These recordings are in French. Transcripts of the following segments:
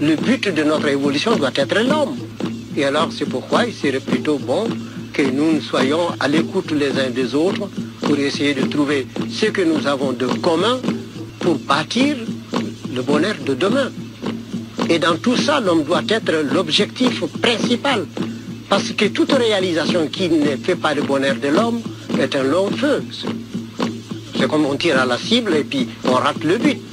le but de notre évolution doit être l'homme. Et alors c'est pourquoi il serait plutôt bon que nous soyons à l'écoute les uns des autres pour essayer de trouver ce que nous avons de commun pour bâtir le bonheur de demain. Et dans tout ça, l'homme doit être l'objectif principal. Parce que toute réalisation qui ne fait pas le bonheur de l'homme est un long feu. C'est comme on tire à la cible et puis on rate le but.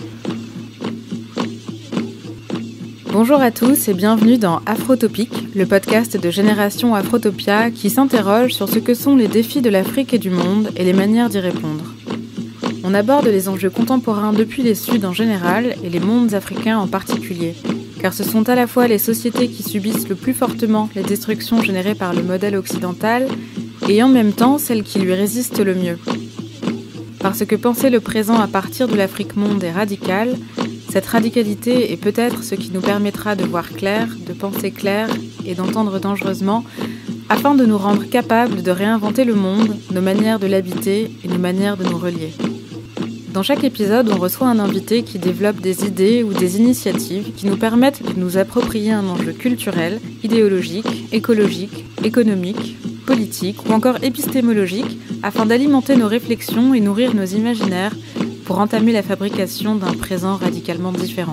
Bonjour à tous et bienvenue dans Afrotopique, le podcast de Génération Afrotopia qui s'interroge sur ce que sont les défis de l'Afrique et du monde et les manières d'y répondre. On aborde les enjeux contemporains depuis les Suds en général et les mondes africains en particulier, car ce sont à la fois les sociétés qui subissent le plus fortement les destructions générées par le modèle occidental et en même temps celles qui lui résistent le mieux. Parce que penser le présent à partir de l'Afrique monde est radical, cette radicalité est peut-être ce qui nous permettra de voir clair, de penser clair et d'entendre dangereusement, afin de nous rendre capables de réinventer le monde, nos manières de l'habiter et nos manières de nous relier. Dans chaque épisode, on reçoit un invité qui développe des idées ou des initiatives qui nous permettent de nous approprier un enjeu culturel, idéologique, écologique, économique, politique ou encore épistémologique afin d'alimenter nos réflexions et nourrir nos imaginaires pour entamer la fabrication d'un présent radicalement différent.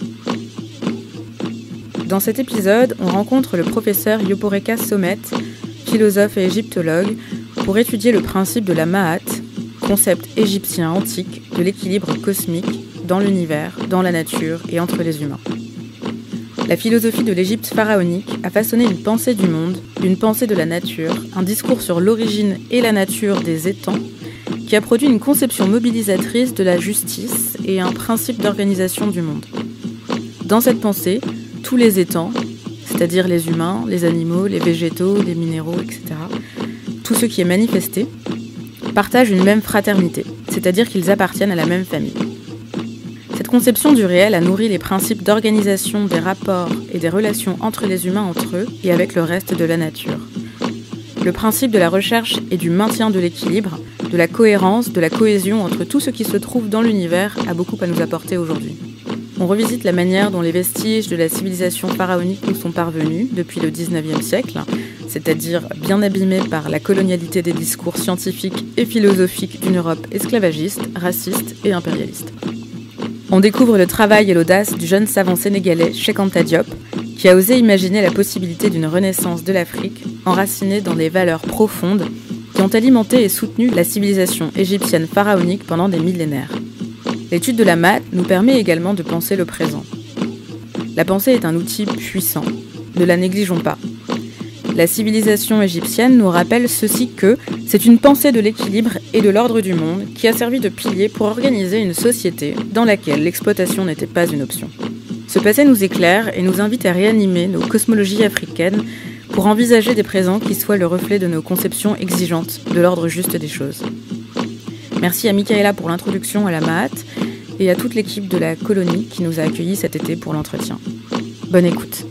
Dans cet épisode, on rencontre le professeur Yoporeka Sommet, philosophe et égyptologue, pour étudier le principe de la Ma'at, concept égyptien antique de l'équilibre cosmique dans l'univers, dans la nature et entre les humains. La philosophie de l'Égypte pharaonique a façonné une pensée du monde, une pensée de la nature, un discours sur l'origine et la nature des étangs, qui a produit une conception mobilisatrice de la justice et un principe d'organisation du monde. Dans cette pensée, tous les étangs, c'est-à-dire les humains, les animaux, les végétaux, les minéraux, etc., tout ce qui est manifesté, partagent une même fraternité, c'est-à-dire qu'ils appartiennent à la même famille. Cette conception du réel a nourri les principes d'organisation des rapports et des relations entre les humains entre eux et avec le reste de la nature. Le principe de la recherche et du maintien de l'équilibre, de la cohérence, de la cohésion entre tout ce qui se trouve dans l'univers a beaucoup à nous apporter aujourd'hui. On revisite la manière dont les vestiges de la civilisation pharaonique nous sont parvenus depuis le XIXe siècle, c'est-à-dire bien abîmés par la colonialité des discours scientifiques et philosophiques d'une Europe esclavagiste, raciste et impérialiste. On découvre le travail et l'audace du jeune savant sénégalais Cheikh Anta Diop, qui a osé imaginer la possibilité d'une renaissance de l'Afrique enracinée dans des valeurs profondes qui ont alimenté et soutenu la civilisation égyptienne pharaonique pendant des millénaires. L'étude de la Ma'at nous permet également de penser le présent. La pensée est un outil puissant, ne la négligeons pas. La civilisation égyptienne nous rappelle ceci que c'est une pensée de l'équilibre et de l'ordre du monde qui a servi de pilier pour organiser une société dans laquelle l'exploitation n'était pas une option. Ce passé nous éclaire et nous invite à réanimer nos cosmologies africaines pour envisager des présents qui soient le reflet de nos conceptions exigeantes de l'ordre juste des choses. Merci à Michaela pour l'introduction à la Ma'at et à toute l'équipe de la colonie qui nous a accueillis cet été pour l'entretien. Bonne écoute.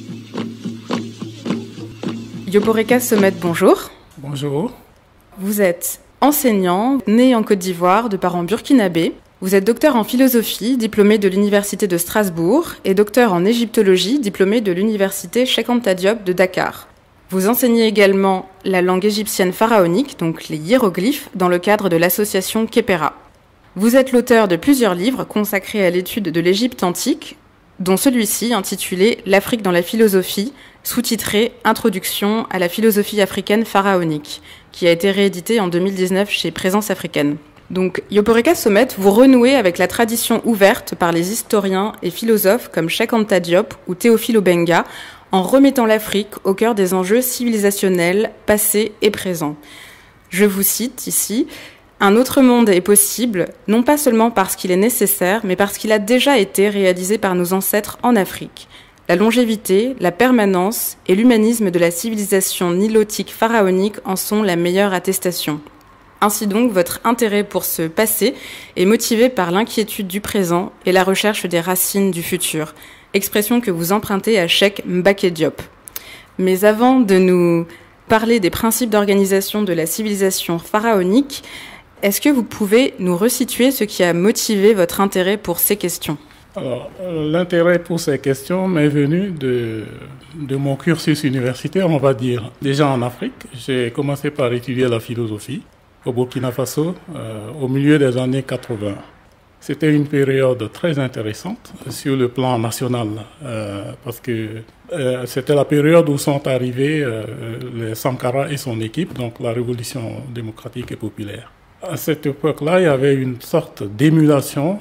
Yoporeka Sommet, bonjour. Bonjour. Vous êtes enseignant, né en Côte d'Ivoire, de parents burkinabés. Vous êtes docteur en philosophie, diplômé de l'Université de Strasbourg, et docteur en égyptologie, diplômé de l'Université Cheikh Anta Diop de Dakar. Vous enseignez également la langue égyptienne pharaonique, donc les hiéroglyphes, dans le cadre de l'association Kepera. Vous êtes l'auteur de plusieurs livres consacrés à l'étude de l'Égypte antique, dont celui-ci intitulé « L'Afrique dans la philosophie », sous-titré « Introduction à la philosophie africaine pharaonique », qui a été réédité en 2019 chez Présence africaine. Donc, Yoporeka Sommet, vous renouez avec la tradition ouverte par les historiens et philosophes comme Cheikh Anta Diop ou Théophile Obenga, en remettant l'Afrique au cœur des enjeux civilisationnels, passés et présents. Je vous cite ici, « Un autre monde est possible, non pas seulement parce qu'il est nécessaire, mais parce qu'il a déjà été réalisé par nos ancêtres en Afrique. La longévité, la permanence et l'humanisme de la civilisation nilotique pharaonique en sont la meilleure attestation. » Ainsi donc, votre intérêt pour ce passé est motivé par l'inquiétude du présent et la recherche des racines du futur, expression que vous empruntez à Cheikh Mbacké Diop. Mais avant de nous parler des principes d'organisation de la civilisation pharaonique, est-ce que vous pouvez nous resituer ce qui a motivé votre intérêt pour ces questions ? Alors, l'intérêt pour ces questions m'est venu de mon cursus universitaire, on va dire. Déjà en Afrique, j'ai commencé par étudier la philosophie au Burkina Faso au milieu des années 80. C'était une période très intéressante sur le plan national parce que c'était la période où sont arrivés les Sankara et son équipe, donc la révolution démocratique et populaire. À cette époque-là, il y avait une sorte d'émulation,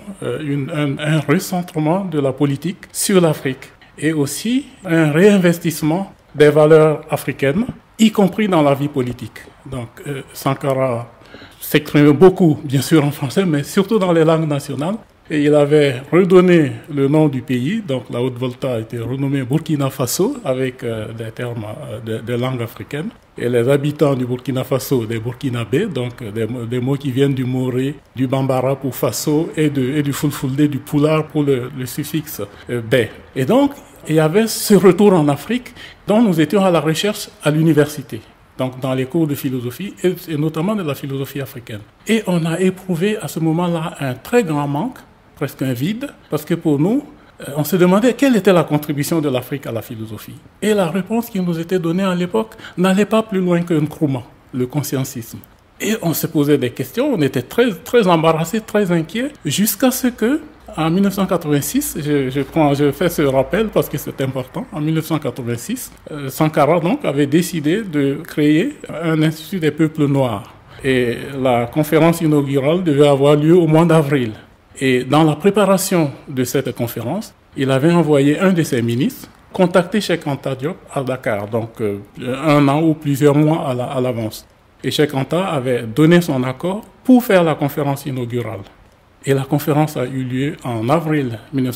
un recentrement de la politique sur l'Afrique et aussi un réinvestissement des valeurs africaines, y compris dans la vie politique. Donc Sankara s'exprimait beaucoup, bien sûr en français, mais surtout dans les langues nationales. Et il avait redonné le nom du pays, donc la Haute-Volta a été renommée Burkina Faso avec des termes des langues africaines. Et les habitants du Burkina Faso, des Burkinabés, donc des mots qui viennent du Moré, du Bambara pour Faso et du Fulfulde, du Pulaar pour le suffixe bé. Et donc, il y avait ce retour en Afrique dont nous étions à la recherche à l'université. Donc dans les cours de philosophie, et notamment de la philosophie africaine. Et on a éprouvé à ce moment-là un très grand manque, presque un vide, parce que pour nous, on se demandait quelle était la contribution de l'Afrique à la philosophie. Et la réponse qui nous était donnée à l'époque n'allait pas plus loin qu'un Nkrumah, le consciencisme. Et on se posait des questions, on était très, très embarrassés, très inquiets, jusqu'à ce que, en 1986, je fais ce rappel parce que c'est important, en 1986, Sankara donc avait décidé de créer un institut des peuples noirs. Et la conférence inaugurale devait avoir lieu au mois d'avril. Et dans la préparation de cette conférence, il avait envoyé un de ses ministres contacter Cheikh Anta Diop à Dakar, donc un an ou plusieurs mois à l'avance. Et Cheikh Anta avait donné son accord pour faire la conférence inaugurale. Et la conférence a eu lieu en avril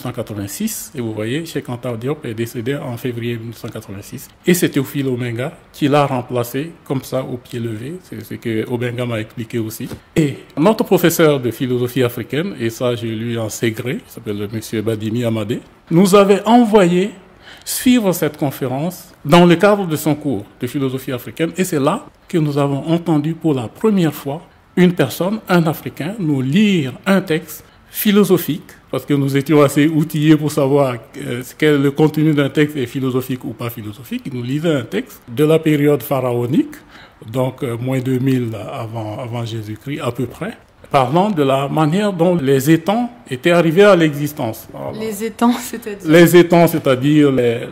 1986. Et vous voyez, Cheikh Anta Diop est décédé en février 1986. Et c'est Théophile Obenga qui l'a remplacé comme ça au pied levé. C'est ce que Obenga m'a expliqué aussi. Et notre professeur de philosophie africaine, et ça j'ai lu en Ségré, il s'appelle M. Badimi Amadé, nous avait envoyé suivre cette conférence dans le cadre de son cours de philosophie africaine. Et c'est là que nous avons entendu pour la première fois une personne, un Africain, nous lire un texte philosophique, parce que nous étions assez outillés pour savoir quel le contenu d'un texte est philosophique ou pas philosophique. Il nous lisait un texte de la période pharaonique, donc moins 2000 avant Jésus-Christ à peu près, parlant de la manière dont les étangs étaient arrivés à l'existence. Alors, les étangs, c'est-à-dire les étangs, c'est-à-dire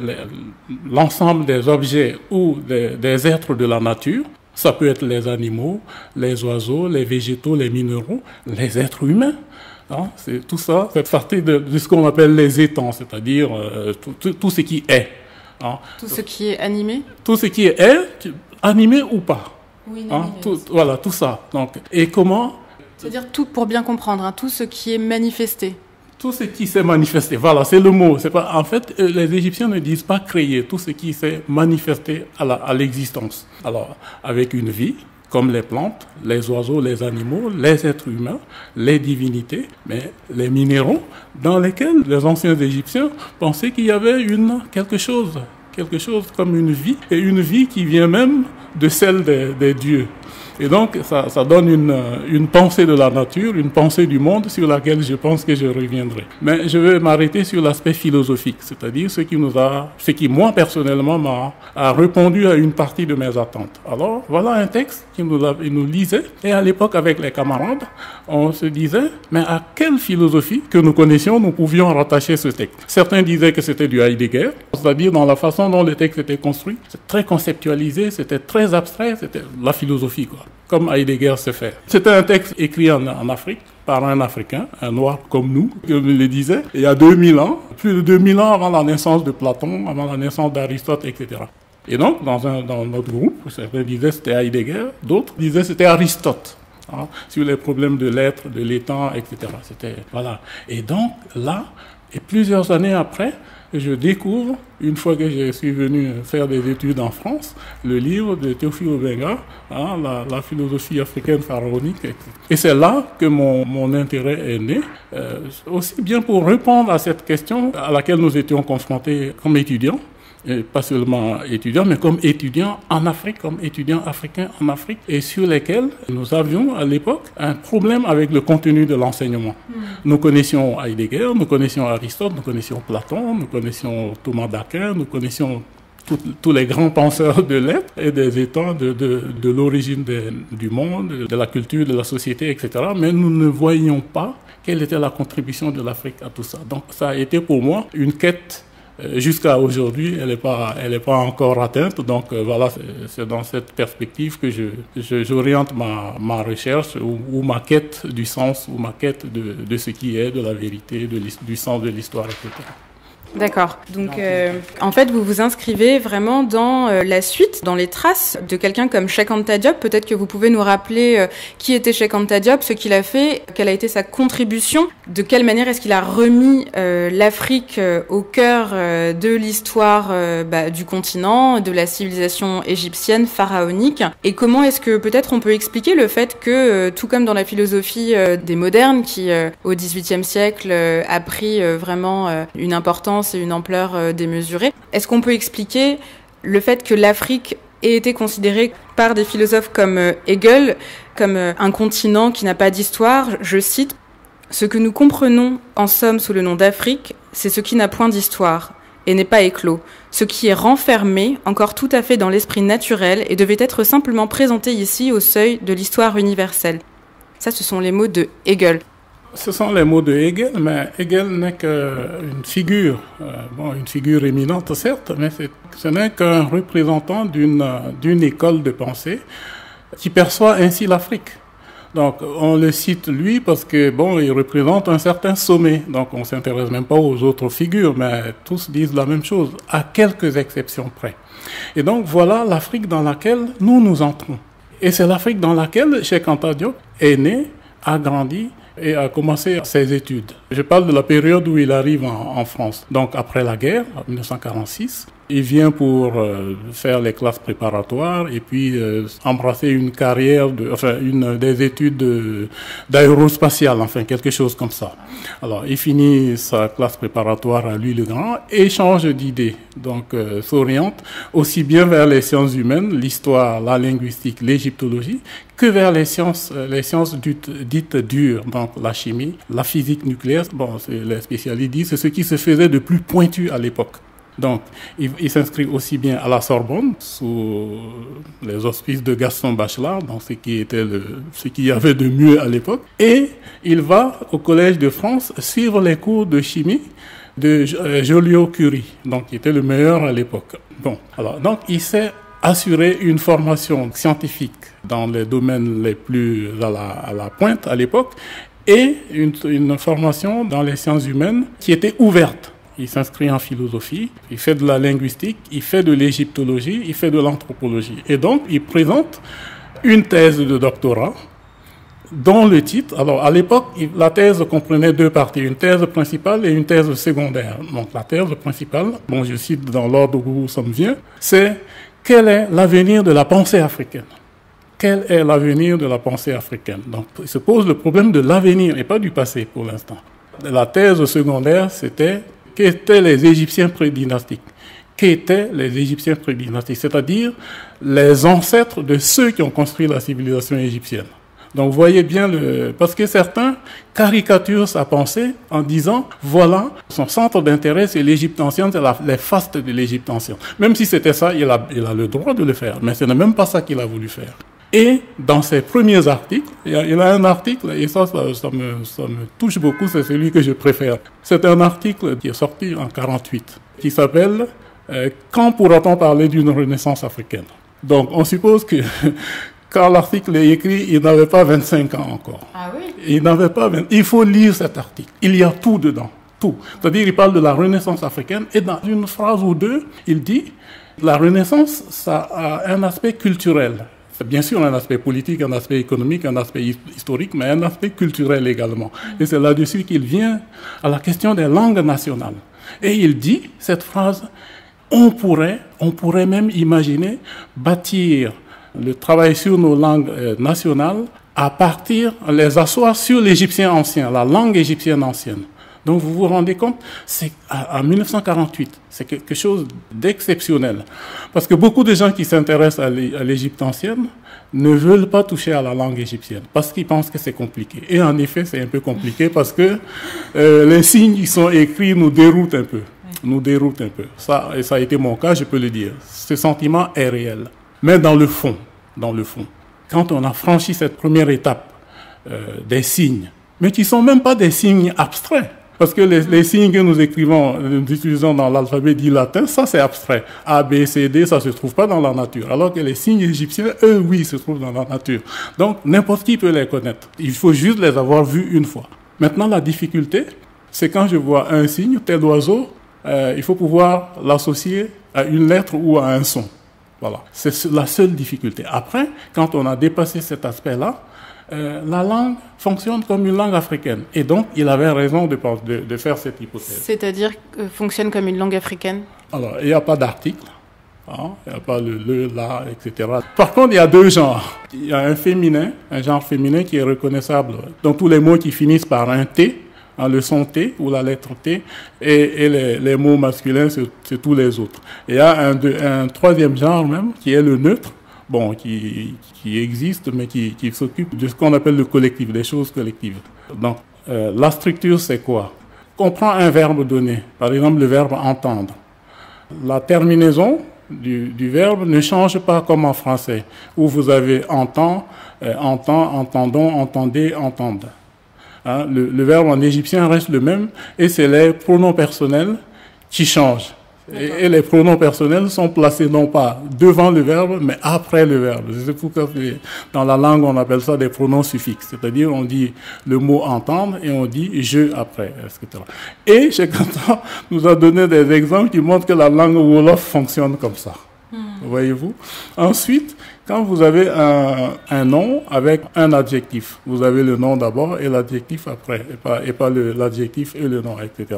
l'ensemble des objets ou des êtres de la nature. Ça peut être les animaux, les oiseaux, les végétaux, les minéraux, les êtres humains. Hein, c'est tout ça, c'est partie de ce qu'on appelle les étangs, c'est-à-dire tout ce qui est. Hein. Tout ce qui est animé. Tout ce qui est, animé ou pas. Oui, hein, voilà, tout ça. Donc, et comment... C'est-à-dire tout, pour bien comprendre, hein, tout ce qui est manifesté. Tout ce qui s'est manifesté, voilà, c'est le mot. C'est pas, en fait, les Égyptiens ne disent pas créer, tout ce qui s'est manifesté à l'existence. Alors, avec une vie, comme les plantes, les oiseaux, les animaux, les êtres humains, les divinités, mais les minéraux, dans lesquels les anciens Égyptiens pensaient qu'il y avait quelque chose comme une vie, et une vie qui vient même de celle des dieux. Et donc, ça donne une pensée de la nature, une pensée du monde sur laquelle je pense que je reviendrai. Mais je vais m'arrêter sur l'aspect philosophique, c'est-à-dire ce qui moi, personnellement, a répondu à une partie de mes attentes. Alors, voilà un texte qu'il nous lisait. Et à l'époque, avec les camarades, on se disait, mais à quelle philosophie que nous connaissions, nous pouvions rattacher ce texte? Certains disaient que c'était du Heidegger, c'est-à-dire dans la façon dont le texte était construit. C'est très conceptualisé, c'était très abstrait, c'était la philosophie, quoi. Comme Heidegger se fait. C'était un texte écrit en Afrique par un Africain, un noir comme nous, comme il le disait, il y a 2000 ans, plus de 2000 ans avant la naissance de Platon, avant la naissance d'Aristote, etc. Et donc, dans notre groupe, certains disaient que c'était Heidegger, d'autres disaient que c'était Aristote, hein, sur les problèmes de l'être, de l'étang, etc. Voilà. Et donc, là, et plusieurs années après, je découvre, une fois que je suis venu faire des études en France, le livre de Théophile Obenga, hein, la philosophie africaine pharaonique. Et c'est là que mon intérêt est né, aussi bien pour répondre à cette question à laquelle nous étions confrontés comme étudiants, et pas seulement étudiant, mais comme étudiant en Afrique, comme étudiant africain en Afrique, et sur lesquels nous avions à l'époque un problème avec le contenu de l'enseignement. Nous connaissions Heidegger, nous connaissions Aristote, nous connaissions Platon, nous connaissions Thomas d'Aquin, nous connaissions tous les grands penseurs de l'être et des États de l'origine du monde, de la culture, de la société, etc. Mais nous ne voyions pas quelle était la contribution de l'Afrique à tout ça. Donc ça a été pour moi une quête jusqu'à aujourd'hui, elle n'est pas encore atteinte. Donc voilà, c'est dans cette perspective que j'oriente ma recherche ou ma quête du sens, ou ma quête de ce qui est, de la vérité, du sens de l'histoire, etc. D'accord. Donc, en fait, vous vous inscrivez vraiment dans la suite, dans les traces de quelqu'un comme Cheikh Anta Diop. Peut-être que vous pouvez nous rappeler qui était Cheikh Anta Diop, ce qu'il a fait, quelle a été sa contribution, de quelle manière est-ce qu'il a remis l'Afrique au cœur de l'histoire du continent, de la civilisation égyptienne pharaonique, et comment est-ce que peut-être on peut expliquer le fait que, tout comme dans la philosophie des modernes, qui au XVIIIe siècle a pris vraiment une importance et une ampleur démesurée. Est-ce qu'on peut expliquer le fait que l'Afrique ait été considérée par des philosophes comme Hegel comme un continent qui n'a pas d'histoire? Je cite, « Ce que nous comprenons en somme sous le nom d'Afrique, c'est ce qui n'a point d'histoire et n'est pas éclos, ce qui est renfermé encore tout à fait dans l'esprit naturel et devait être simplement présenté ici au seuil de l'histoire universelle. » Ça, ce sont les mots de Hegel. Ce sont les mots de Hegel, mais Hegel n'est qu'une figure, une figure éminente certes, mais ce n'est qu'un représentant d'une école de pensée qui perçoit ainsi l'Afrique. Donc on le cite lui parce que il représente un certain sommet. Donc on s'intéresse même pas aux autres figures, mais tous disent la même chose, à quelques exceptions près. Et donc voilà l'Afrique dans laquelle nous entrons. Et c'est l'Afrique dans laquelle Cheikh Anta Diop est né, a grandi et a commencé ses études. Je parle de la période où il arrive en France. Donc après la guerre, en 1946, il vient pour faire les classes préparatoires et puis embrasser une carrière, des études d'aérospatiale, quelque chose comme ça. Alors il finit sa classe préparatoire à Louis-le-Grand et change d'idée. Donc s'oriente aussi bien vers les sciences humaines, l'histoire, la linguistique, l'égyptologie, que vers les sciences dites dures, donc la chimie, la physique nucléaire. Les spécialistes disent c'est ce qui se faisait de plus pointu à l'époque. Donc, il s'inscrit aussi bien à la Sorbonne, sous les auspices de Gaston Bachelard, donc ce qu'il y avait de mieux à l'époque, et il va au Collège de France suivre les cours de chimie de Joliot-Curie, donc qui était le meilleur à l'époque. Donc il s'est assuré une formation scientifique dans les domaines les plus à la pointe à l'époque, et une formation dans les sciences humaines qui était ouverte. Il s'inscrit en philosophie, il fait de la linguistique, il fait de l'égyptologie, il fait de l'anthropologie. Et donc, il présente une thèse de doctorat dont le titre... Alors, à l'époque, la thèse comprenait deux parties, une thèse principale et une thèse secondaire. Donc, la thèse principale, je cite dans l'ordre où ça me vient, c'est « Quel est l'avenir de la pensée africaine ?» Quel est l'avenir de la pensée africaine? Donc, il se pose le problème de l'avenir et pas du passé pour l'instant. La thèse secondaire, c'était qu'étaient les Égyptiens prédynastiques. Qu'étaient les Égyptiens prédynastiques, c'est-à-dire les ancêtres de ceux qui ont construit la civilisation égyptienne. Donc, vous voyez bien parce que certains caricaturent sa pensée en disant, voilà, son centre d'intérêt, c'est l'Égypte ancienne, c'est les fastes de l'Égypte ancienne. Même si c'était ça, il a le droit de le faire, mais ce n'est même pas ça qu'il a voulu faire. Et dans ses premiers articles, il a un article, et ça me touche beaucoup, c'est celui que je préfère. C'est un article qui est sorti en 1948, qui s'appelle « Quand pourra-t-on parler d'une renaissance africaine ?» Donc, on suppose que quand l'article est écrit, il n'avait pas 25 ans encore. Ah oui? Il faut lire cet article. Il y a tout dedans, tout. C'est-à-dire, il parle de la renaissance africaine, et dans une phrase ou deux, il dit « La renaissance, ça a un aspect culturel. » C'est bien sûr un aspect politique, un aspect économique, un aspect historique, mais un aspect culturel également. Et c'est là-dessus qu'il vient à la question des langues nationales. Et il dit, cette phrase, on pourrait même imaginer bâtir le travail sur nos langues nationales à partir, les asseoir sur l'égyptien ancien, la langue égyptienne ancienne. Donc vous vous rendez compte, c'est en 1948, c'est quelque chose d'exceptionnel. Parce que beaucoup de gens qui s'intéressent à l'Égypte ancienne ne veulent pas toucher à la langue égyptienne, parce qu'ils pensent que c'est compliqué. Et en effet, c'est un peu compliqué parce que les signes qui sont écrits nous déroutent un peu. Ça, et ça a été mon cas, je peux le dire. Ce sentiment est réel. Mais dans le fond, quand on a franchi cette première étape des signes, mais qui ne sont même pas des signes abstraits, parce que les signes que nous utilisons dans l'alphabet dit latin, ça c'est abstrait. A, B, C, D, ça ne se trouve pas dans la nature. Alors que les signes égyptiens, eux, oui, se trouvent dans la nature. Donc n'importe qui peut les connaître. Il faut juste les avoir vus une fois. Maintenant, la difficulté, c'est quand je vois un signe, tel oiseau, il faut pouvoir l'associer à une lettre ou à un son. Voilà. C'est la seule difficulté. Après, quand on a dépassé cet aspect-là, la langue fonctionne comme une langue africaine. Et donc, il avait raison de faire cette hypothèse. C'est-à-dire fonctionne comme une langue africaine? Alors, il n'y a pas d'article. Il n'y a pas le, la, etc. Par contre, il y a deux genres. Il y a un genre féminin qui est reconnaissable dans tous les mots qui finissent par un T, le son T ou la lettre T, et les mots masculins, c'est tous les autres. Il y a un troisième genre même, qui est le neutre, qui existe, mais qui s'occupe de ce qu'on appelle le collectif, des choses collectives. Donc, la structure, c'est quoi? On prend un verbe donné, par exemple le verbe entendre. La terminaison du verbe ne change pas comme en français, où vous avez entend, entendons, entendez, entende. Le verbe en égyptien reste le même, et c'est les pronoms personnels qui changent. Et les pronoms personnels sont placés non pas devant le verbe, mais après le verbe. C'est pourquoi dans la langue, on appelle ça des pronoms suffixes. C'est-à-dire, on dit le mot entendre et on dit je après, etc. Et Cheikh Anta nous a donné des exemples qui montrent que la langue wolof fonctionne comme ça. Voyez-vous? Ensuite, quand vous avez un nom avec un adjectif, vous avez le nom d'abord et l'adjectif après, et pas l'adjectif et le nom, etc.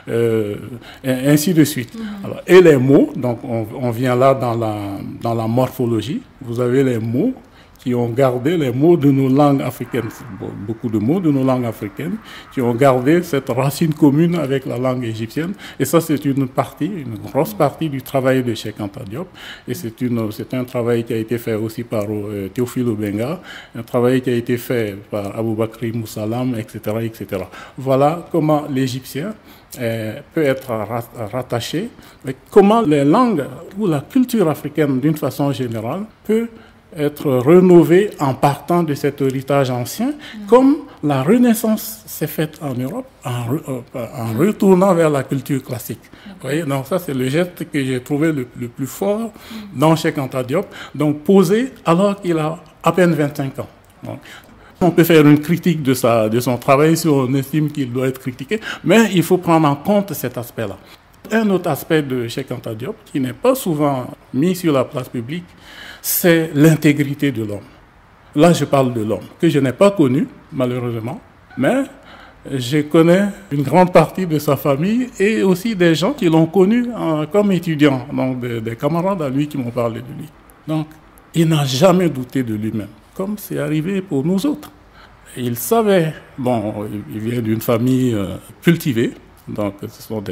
Et ainsi de suite. Alors, et les mots, donc on vient là dans la morphologie, vous avez les mots qui ont gardé les mots de nos langues africaines, beaucoup de mots de nos langues africaines, qui ont gardé cette racine commune avec la langue égyptienne. Et ça, c'est une grosse partie du travail de Cheikh Anta Diop. Et c'est un travail qui a été fait aussi par Théophile Obenga, un travail qui a été fait par Aboubakri Moussalam, etc., etc. Voilà comment l'Égyptien peut être rattaché, mais comment les langues ou la culture africaine, d'une façon générale, peut être rénové en partant de cet héritage ancien, comme la Renaissance s'est faite en Europe, en retournant vers la culture classique. Vous voyez, donc ça c'est le geste que j'ai trouvé le plus fort dans Cheikh Anta Diop, donc posé alors qu'il a à peine 25 ans. Donc, on peut faire une critique de son travail si on estime qu'il doit être critiqué, mais il faut prendre en compte cet aspect-là. Un autre aspect de Cheikh Anta Diop, qui n'est pas souvent mis sur la place publique, c'est l'intégrité de l'homme. Là, je parle de l'homme, que je n'ai pas connu, malheureusement, mais je connais une grande partie de sa famille et aussi des gens qui l'ont connu comme étudiant, donc des camarades à lui qui m'ont parlé de lui. Donc, il n'a jamais douté de lui-même, comme c'est arrivé pour nous autres. Il savait, il vient d'une famille cultivée, donc ce sont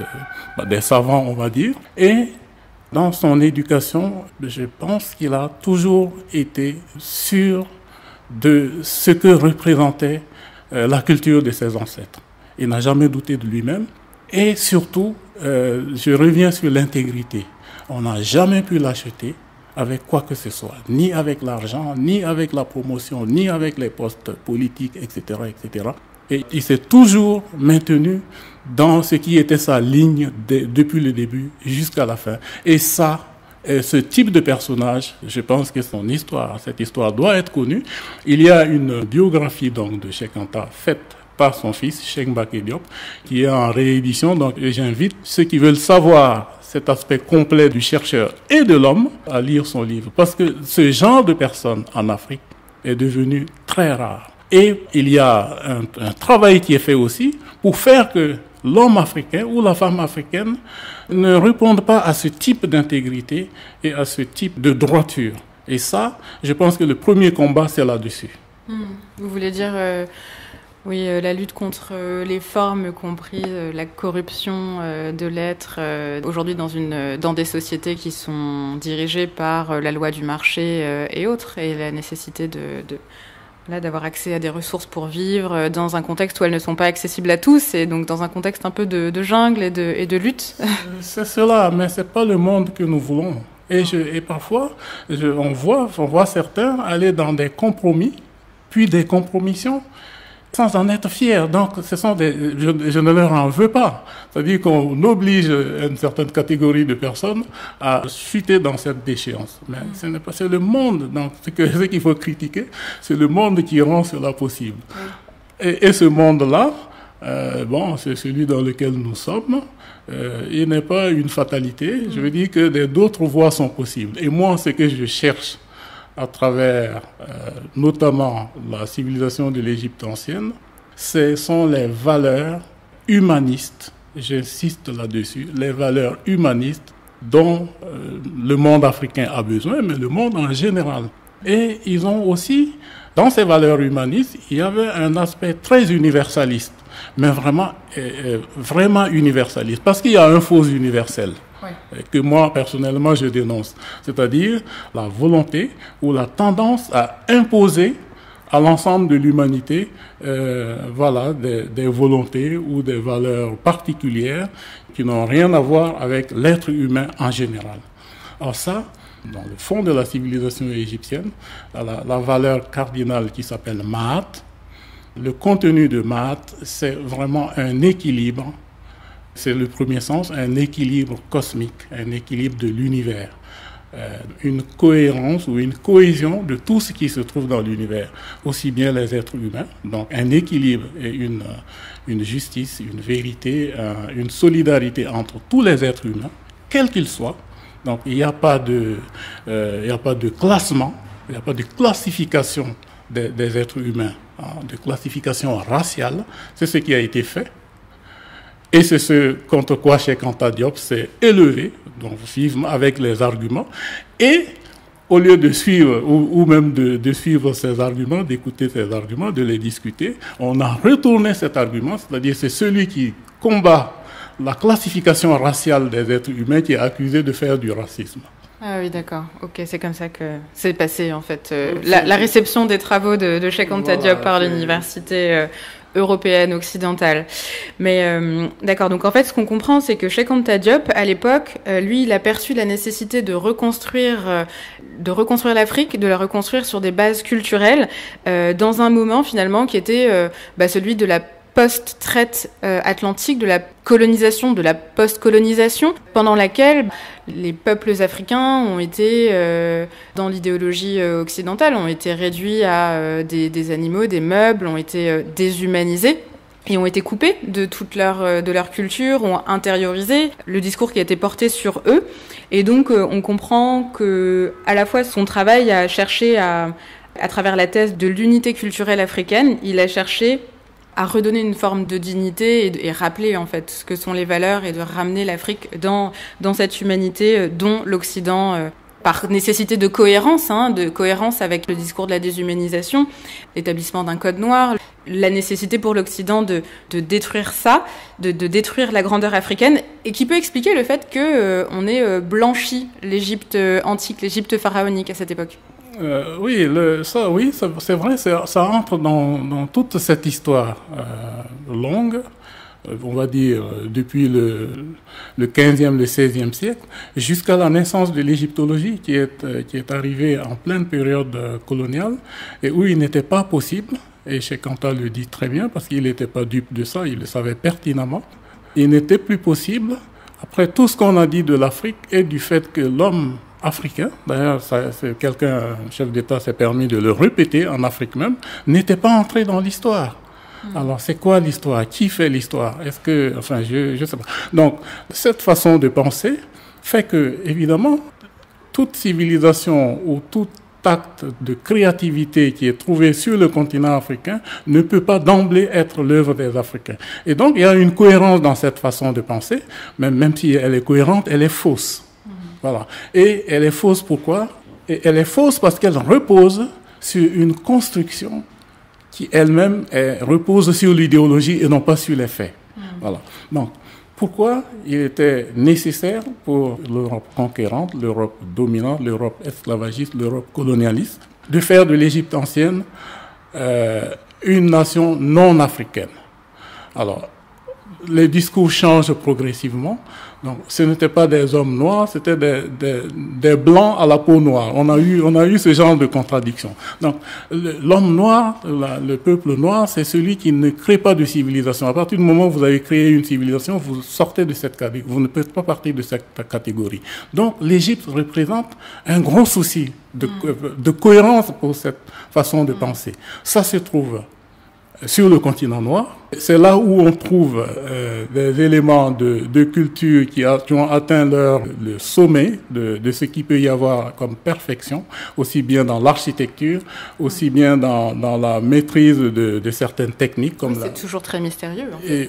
des savants, on va dire, et dans son éducation, je pense qu'il a toujours été sûr de ce que représentait la culture de ses ancêtres. Il n'a jamais douté de lui-même. Et surtout, je reviens sur l'intégrité. On n'a jamais pu l'acheter avec quoi que ce soit, ni avec l'argent, ni avec la promotion, ni avec les postes politiques, etc., etc. Et il s'est toujours maintenu dans ce qui était sa ligne depuis le début jusqu'à la fin. Et ça, ce type de personnage, je pense que cette histoire doit être connue. Il y a une biographie donc de Cheikh Anta faite par son fils, Cheikh Mbacké Diop, qui est en réédition. Donc j'invite ceux qui veulent savoir cet aspect complet du chercheur et de l'homme à lire son livre. Parce que ce genre de personne en Afrique est devenu très rare. Et il y a un travail qui est fait aussi pour faire que l'homme africain ou la femme africaine ne réponde pas à ce type d'intégrité et à ce type de droiture. Et ça, je pense que le premier combat, c'est là-dessus. Vous voulez dire Oui, la lutte contre les formes, compris la corruption de l'être, aujourd'hui dans des sociétés qui sont dirigées par la loi du marché et autres, et la nécessité d'avoir accès à des ressources pour vivre dans un contexte où elles ne sont pas accessibles à tous, et donc dans un contexte un peu de jungle et de lutte. C'est cela, mais c'est pas le monde que nous voulons. Et parfois, on voit certains aller dans des compromis, puis des compromissions, sans en être fiers. Donc, je ne leur en veux pas. C'est-à-dire qu'on oblige une certaine catégorie de personnes à chuter dans cette déchéance. Mais ce n'est pas, c'est le monde. Donc, ce qu'il faut critiquer, c'est le monde qui rend cela possible. Et ce monde-là, c'est celui dans lequel nous sommes. Il n'est pas une fatalité. Je veux dire que d'autres voies sont possibles. Et moi, ce que je cherche à travers notamment la civilisation de l'Égypte ancienne, ce sont les valeurs humanistes, j'insiste là-dessus, les valeurs humanistes dont le monde africain a besoin, mais le monde en général. Et ils ont aussi, dans ces valeurs humanistes, il y avait un aspect très universaliste, mais vraiment universaliste, parce qu'il y a un faux universel. Que moi, personnellement, je dénonce. C'est-à-dire la volonté ou la tendance à imposer à l'ensemble de l'humanité des volontés ou des valeurs particulières qui n'ont rien à voir avec l'être humain en général. Alors ça, dans le fond de la civilisation égyptienne, la valeur cardinale qui s'appelle Ma'at, le contenu de Ma'at, c'est vraiment un équilibre. C'est le premier sens, un équilibre cosmique, un équilibre de l'univers, une cohérence ou une cohésion de tout ce qui se trouve dans l'univers, aussi bien les êtres humains, donc un équilibre et une justice, une vérité, une solidarité entre tous les êtres humains, quels qu'ils soient. Donc il n'y a pas de classement, il n'y a pas de classification des êtres humains, de classification raciale, c'est ce qui a été fait. Et c'est ce contre quoi Cheikh Anta Diop s'est élevé, donc vivement avec les arguments. Et au lieu de suivre, ou même de suivre ces arguments, d'écouter ces arguments, de les discuter, on a retourné cet argument, c'est-à-dire c'est celui qui combat la classification raciale des êtres humains qui est accusé de faire du racisme. Ah oui, d'accord. Ok, c'est comme ça que c'est passé, en fait. La réception des travaux de Cheikh Anta Diop par l'université européenne, occidentale. Mais d'accord, donc en fait, ce qu'on comprend, c'est que Cheikh Anta Diop, à l'époque, lui, il a perçu la nécessité de reconstruire l'Afrique, de la reconstruire sur des bases culturelles, dans un moment, finalement, qui était celui de la post-traite atlantique, de la colonisation, de la post-colonisation, pendant laquelle les peuples africains ont été, dans l'idéologie occidentale, ont été réduits à des animaux, des meubles, ont été déshumanisés et ont été coupés de toute leur culture, ont intériorisé le discours qui a été porté sur eux. Et donc, on comprend que, à la fois, son travail a cherché à travers la thèse de l'unité culturelle africaine, il a cherché à redonner une forme de dignité et rappeler en fait ce que sont les valeurs et de ramener l'Afrique dans cette humanité dont l'Occident, par nécessité de cohérence avec le discours de la déshumanisation, l'établissement d'un code noir, la nécessité pour l'Occident de détruire ça, de détruire la grandeur africaine, et qui peut expliquer le fait que on ait blanchi l'Égypte antique, l'Égypte pharaonique à cette époque. C'est vrai, ça entre dans toute cette histoire longue, on va dire depuis le 15e, le 16e siècle, jusqu'à la naissance de l'égyptologie qui est arrivée en pleine période coloniale et où il n'était pas possible, et Cheikh Anta le dit très bien parce qu'il n'était pas dupe de ça, il le savait pertinemment, il n'était plus possible, après tout ce qu'on a dit de l'Afrique et du fait que l'homme africain, d'ailleurs, un chef d'État s'est permis de le répéter en Afrique même, n'était pas entré dans l'histoire. Alors, c'est quoi l'histoire? Qui fait l'histoire? Je sais pas. Donc, cette façon de penser fait que, évidemment, toute civilisation ou tout acte de créativité qui est trouvé sur le continent africain ne peut pas d'emblée être l'œuvre des Africains. Et donc, il y a une cohérence dans cette façon de penser, mais même si elle est cohérente, elle est fausse. Voilà. Et elle est fausse pourquoi? Et elle est fausse parce qu'elle repose sur une construction qui elle-même repose sur l'idéologie et non pas sur les faits. Voilà. Donc, pourquoi il était nécessaire pour l'Europe conquérante, l'Europe dominante, l'Europe esclavagiste, l'Europe colonialiste, de faire de l'Égypte ancienne une nation non africaine? Alors, les discours changent progressivement. Donc, ce n'étaient pas des hommes noirs, c'était des blancs à la peau noire. On a eu ce genre de contradiction. Donc, l'homme noir, le peuple noir, c'est celui qui ne crée pas de civilisation. À partir du moment où vous avez créé une civilisation, vous sortez de cette catégorie. Vous ne faites pas partie de cette catégorie. Donc, l'Égypte représente un gros souci de cohérence pour cette façon de penser. Ça se trouve sur le continent noir. C'est là où on trouve des éléments de culture qui ont atteint le sommet de ce qu'il peut y avoir comme perfection, aussi bien dans l'architecture, aussi bien dans la maîtrise de certaines techniques. C'est toujours très mystérieux. En fait.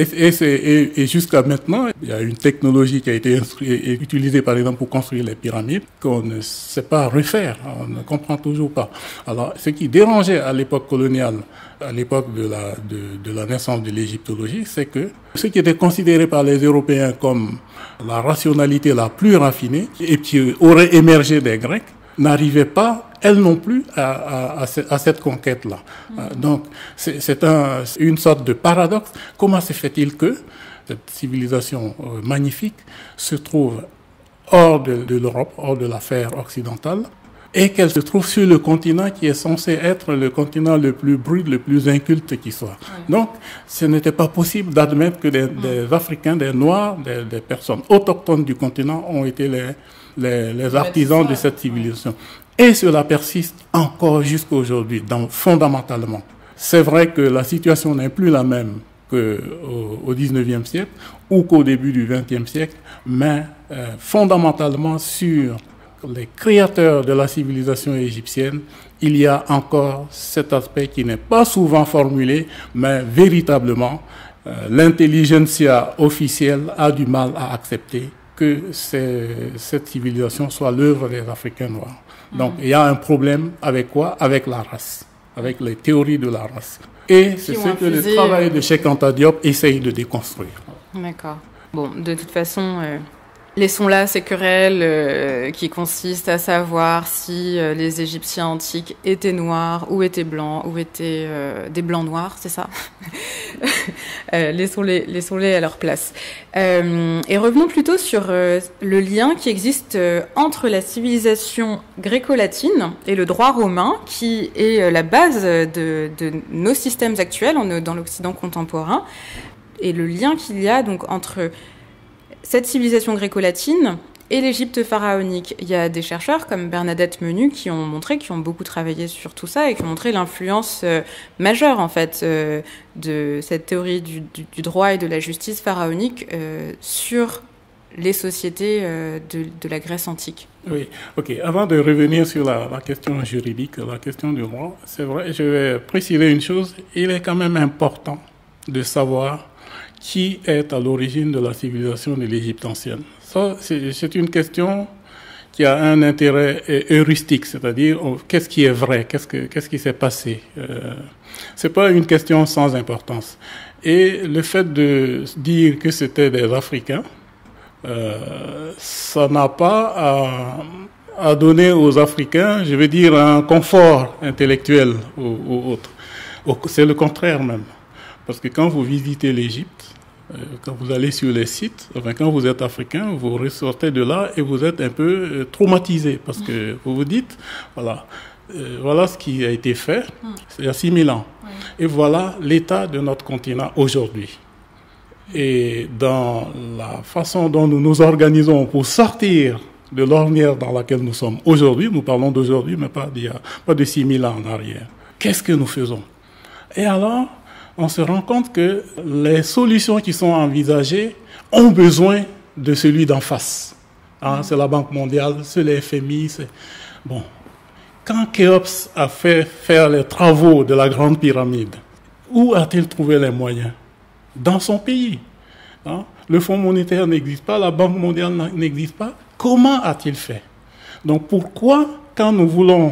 Et jusqu'à maintenant, il y a une technologie qui a été utilisée par exemple pour construire les pyramides qu'on ne sait pas refaire, on ne comprend toujours pas. Alors, ce qui dérangeait à l'époque coloniale, à l'époque de la naissance de l'égyptologie, c'est que ce qui était considéré par les Européens comme la rationalité la plus raffinée et qui aurait émergé des Grecs n'arrivait pas, elle non plus, à cette conquête-là. Donc, c'est une sorte de paradoxe. Comment se fait-il que cette civilisation magnifique se trouve hors de l'Europe, hors de la sphère occidentale, et qu'elle se trouve sur le continent qui est censé être le continent le plus brut, le plus inculte qui soit. Donc, ce n'était pas possible d'admettre que des Africains, des Noirs, des personnes autochtones du continent ont été les artisans de cette civilisation. Et cela persiste encore jusqu'à aujourd'hui, fondamentalement. C'est vrai que la situation n'est plus la même qu'au XIXe siècle ou qu'au début du XXe siècle, mais fondamentalement sur les créateurs de la civilisation égyptienne, il y a encore cet aspect qui n'est pas souvent formulé, mais véritablement, l'intelligentsia officielle a du mal à accepter que cette civilisation soit l'œuvre des Africains noirs. Donc, il y a un problème avec quoi? Avec la race, avec les théories de la race. Et c'est ce que le travail de Cheikh Anta Diop essaye de déconstruire. D'accord. Bon, de toute façon... Laissons là ces querelles qui consistent à savoir si les Égyptiens antiques étaient noirs ou étaient blancs ou étaient des blancs noirs, c'est ça. Laissons-les à leur place. Et revenons plutôt sur le lien qui existe entre la civilisation gréco-latine et le droit romain, qui est la base de nos systèmes actuels dans l'Occident contemporain, et le lien qu'il y a donc entre cette civilisation gréco-latine et l'Égypte pharaonique. Il y a des chercheurs comme Bernadette Menu qui ont beaucoup travaillé sur tout ça et qui ont montré l'influence majeure en fait de cette théorie du droit et de la justice pharaonique sur les sociétés de la Grèce antique. Oui, ok. Avant de revenir sur la question juridique, la question du droit, c'est vrai, je vais préciser une chose. Il est quand même important de savoir qui est à l'origine de la civilisation de l'Égypte ancienne. Ça, c'est une question qui a un intérêt heuristique, c'est-à-dire qu'est-ce qui est vrai, qu'est-ce qui s'est passé. C'est pas une question sans importance. Et le fait de dire que c'était des Africains, ça n'a pas à donner aux Africains, je veux dire, un confort intellectuel ou autre. C'est le contraire même. Parce que quand vous visitez l'Égypte, quand vous allez sur les sites, enfin, quand vous êtes africain, vous ressortez de là et vous êtes un peu traumatisé parce que vous vous dites, voilà ce qui a été fait il y a 6000 ans. Et voilà l'état de notre continent aujourd'hui. Et dans la façon dont nous nous organisons pour sortir de l'ornière dans laquelle nous sommes aujourd'hui, nous parlons d'aujourd'hui, mais pas de 6000 ans en arrière. Qu'est-ce que nous faisons? Et alors, on se rend compte que les solutions qui sont envisagées ont besoin de celui d'en face. C'est la Banque mondiale, c'est le FMI. Bon. Quand Khéops a fait faire les travaux de la Grande Pyramide, où a-t-il trouvé les moyens? Dans son pays. Le Fonds monétaire n'existe pas, la Banque mondiale n'existe pas. Comment a-t-il fait? Donc pourquoi, quand nous voulons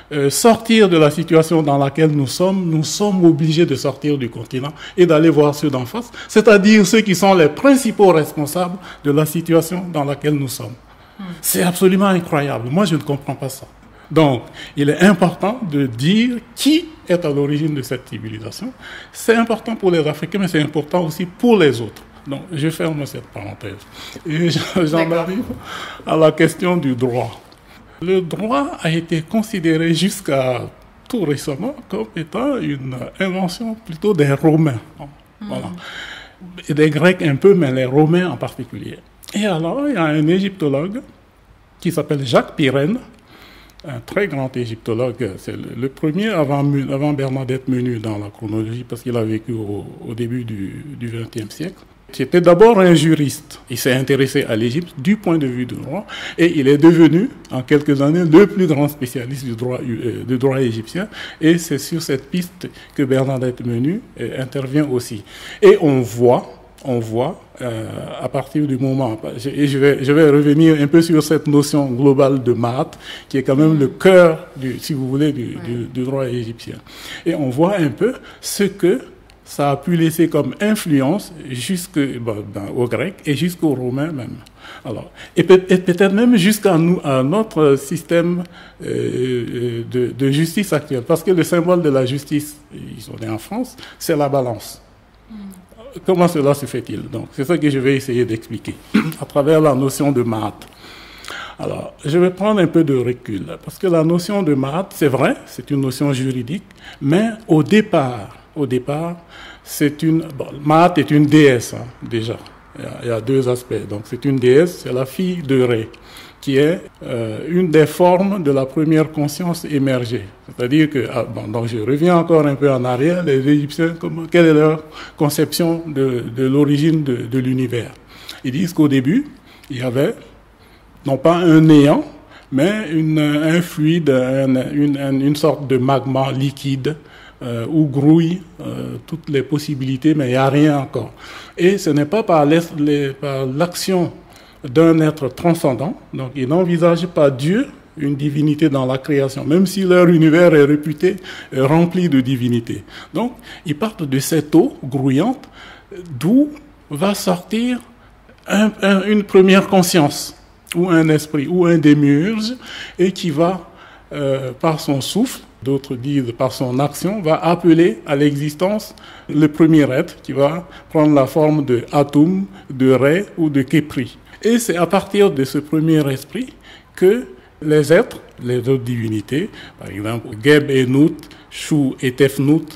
sortir de la situation dans laquelle nous sommes obligés de sortir du continent et d'aller voir ceux d'en face, c'est-à-dire ceux qui sont les principaux responsables de la situation dans laquelle nous sommes. C'est absolument incroyable. Moi, je ne comprends pas ça. Donc, il est important de dire qui est à l'origine de cette civilisation. C'est important pour les Africains, mais c'est important aussi pour les autres. Donc, je ferme cette parenthèse. Et j'en arrive à la question du droit. Le droit a été considéré jusqu'à tout récemment comme étant une invention plutôt des Romains. Voilà. Et des Grecs un peu, mais les Romains en particulier. Et alors, il y a un égyptologue qui s'appelle Jacques Pirenne, un très grand égyptologue, c'est le premier avant Bernadette Menu dans la chronologie, parce qu'il a vécu au début du XXe siècle. C'était d'abord un juriste. Il s'est intéressé à l'Égypte du point de vue du droit et il est devenu, en quelques années, le plus grand spécialiste du droit égyptien. Et c'est sur cette piste que Bernadette Menu intervient aussi. Et on voit à partir du moment, et je vais revenir un peu sur cette notion globale de Maat, qui est quand même le cœur, si vous voulez, du droit égyptien. Et on voit un peu ce que ça a pu laisser comme influence aux Grecs et jusqu'aux Romains même. Alors, et peut-être même jusqu'à notre système de justice actuel. Parce que le symbole de la justice, on est en France, c'est la balance. Comment cela se fait-il? Donc, c'est ça que je vais essayer d'expliquer à travers la notion de Maat. Alors, je vais prendre un peu de recul, parce que la notion de Maat, c'est vrai, c'est une notion juridique, mais au départ, Maat est une déesse, déjà. Il y a deux aspects. Donc, c'est une déesse, c'est la fille de Ré, qui est une des formes de la première conscience émergée. C'est-à-dire que, donc je reviens encore un peu en arrière, les Égyptiens, quelle est leur conception de l'origine de l'univers? Ils disent qu'au début, il y avait non pas un néant, mais un fluide, une sorte de magma liquide, où grouillent toutes les possibilités, mais il n'y a rien encore. Et ce n'est pas par l'action d'un être transcendant, donc ils n'envisagent pas Dieu, une divinité dans la création, même si leur univers est réputé rempli de divinité. Donc, ils partent de cette eau grouillante, d'où va sortir une première conscience, ou un esprit, ou un démiurge, et qui va, par son souffle, d'autres disent par son action, va appeler à l'existence le premier être qui va prendre la forme de Atum, de Ré ou de Képri. Et c'est à partir de ce premier esprit que les êtres, les autres divinités, par exemple Geb et Nout, Chou et Tefnout,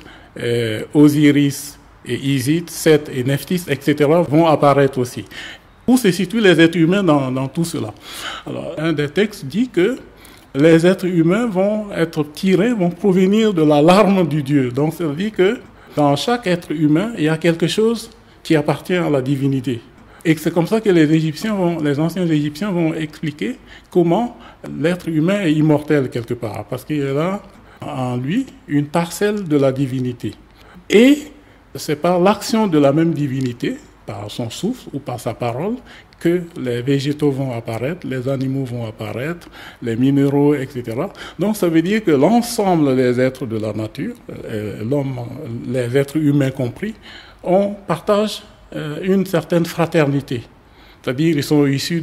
Osiris et Isis, Seth et Nephthys, etc., vont apparaître aussi. Où se situent les êtres humains dans tout cela? Alors, un des textes dit que les êtres humains vont provenir de la larme du Dieu. Donc, ça veut dire que dans chaque être humain, il y a quelque chose qui appartient à la divinité. Et c'est comme ça que les anciens Égyptiens vont expliquer comment l'être humain est immortel quelque part, parce qu'il y a en lui une parcelle de la divinité. Et c'est par l'action de la même divinité, par son souffle ou par sa parole, que les végétaux vont apparaître, les animaux vont apparaître, les minéraux, etc. Donc ça veut dire que l'ensemble des êtres de la nature, l'homme, les êtres humains compris, partagent une certaine fraternité. C'est-à-dire qu'ils sont issus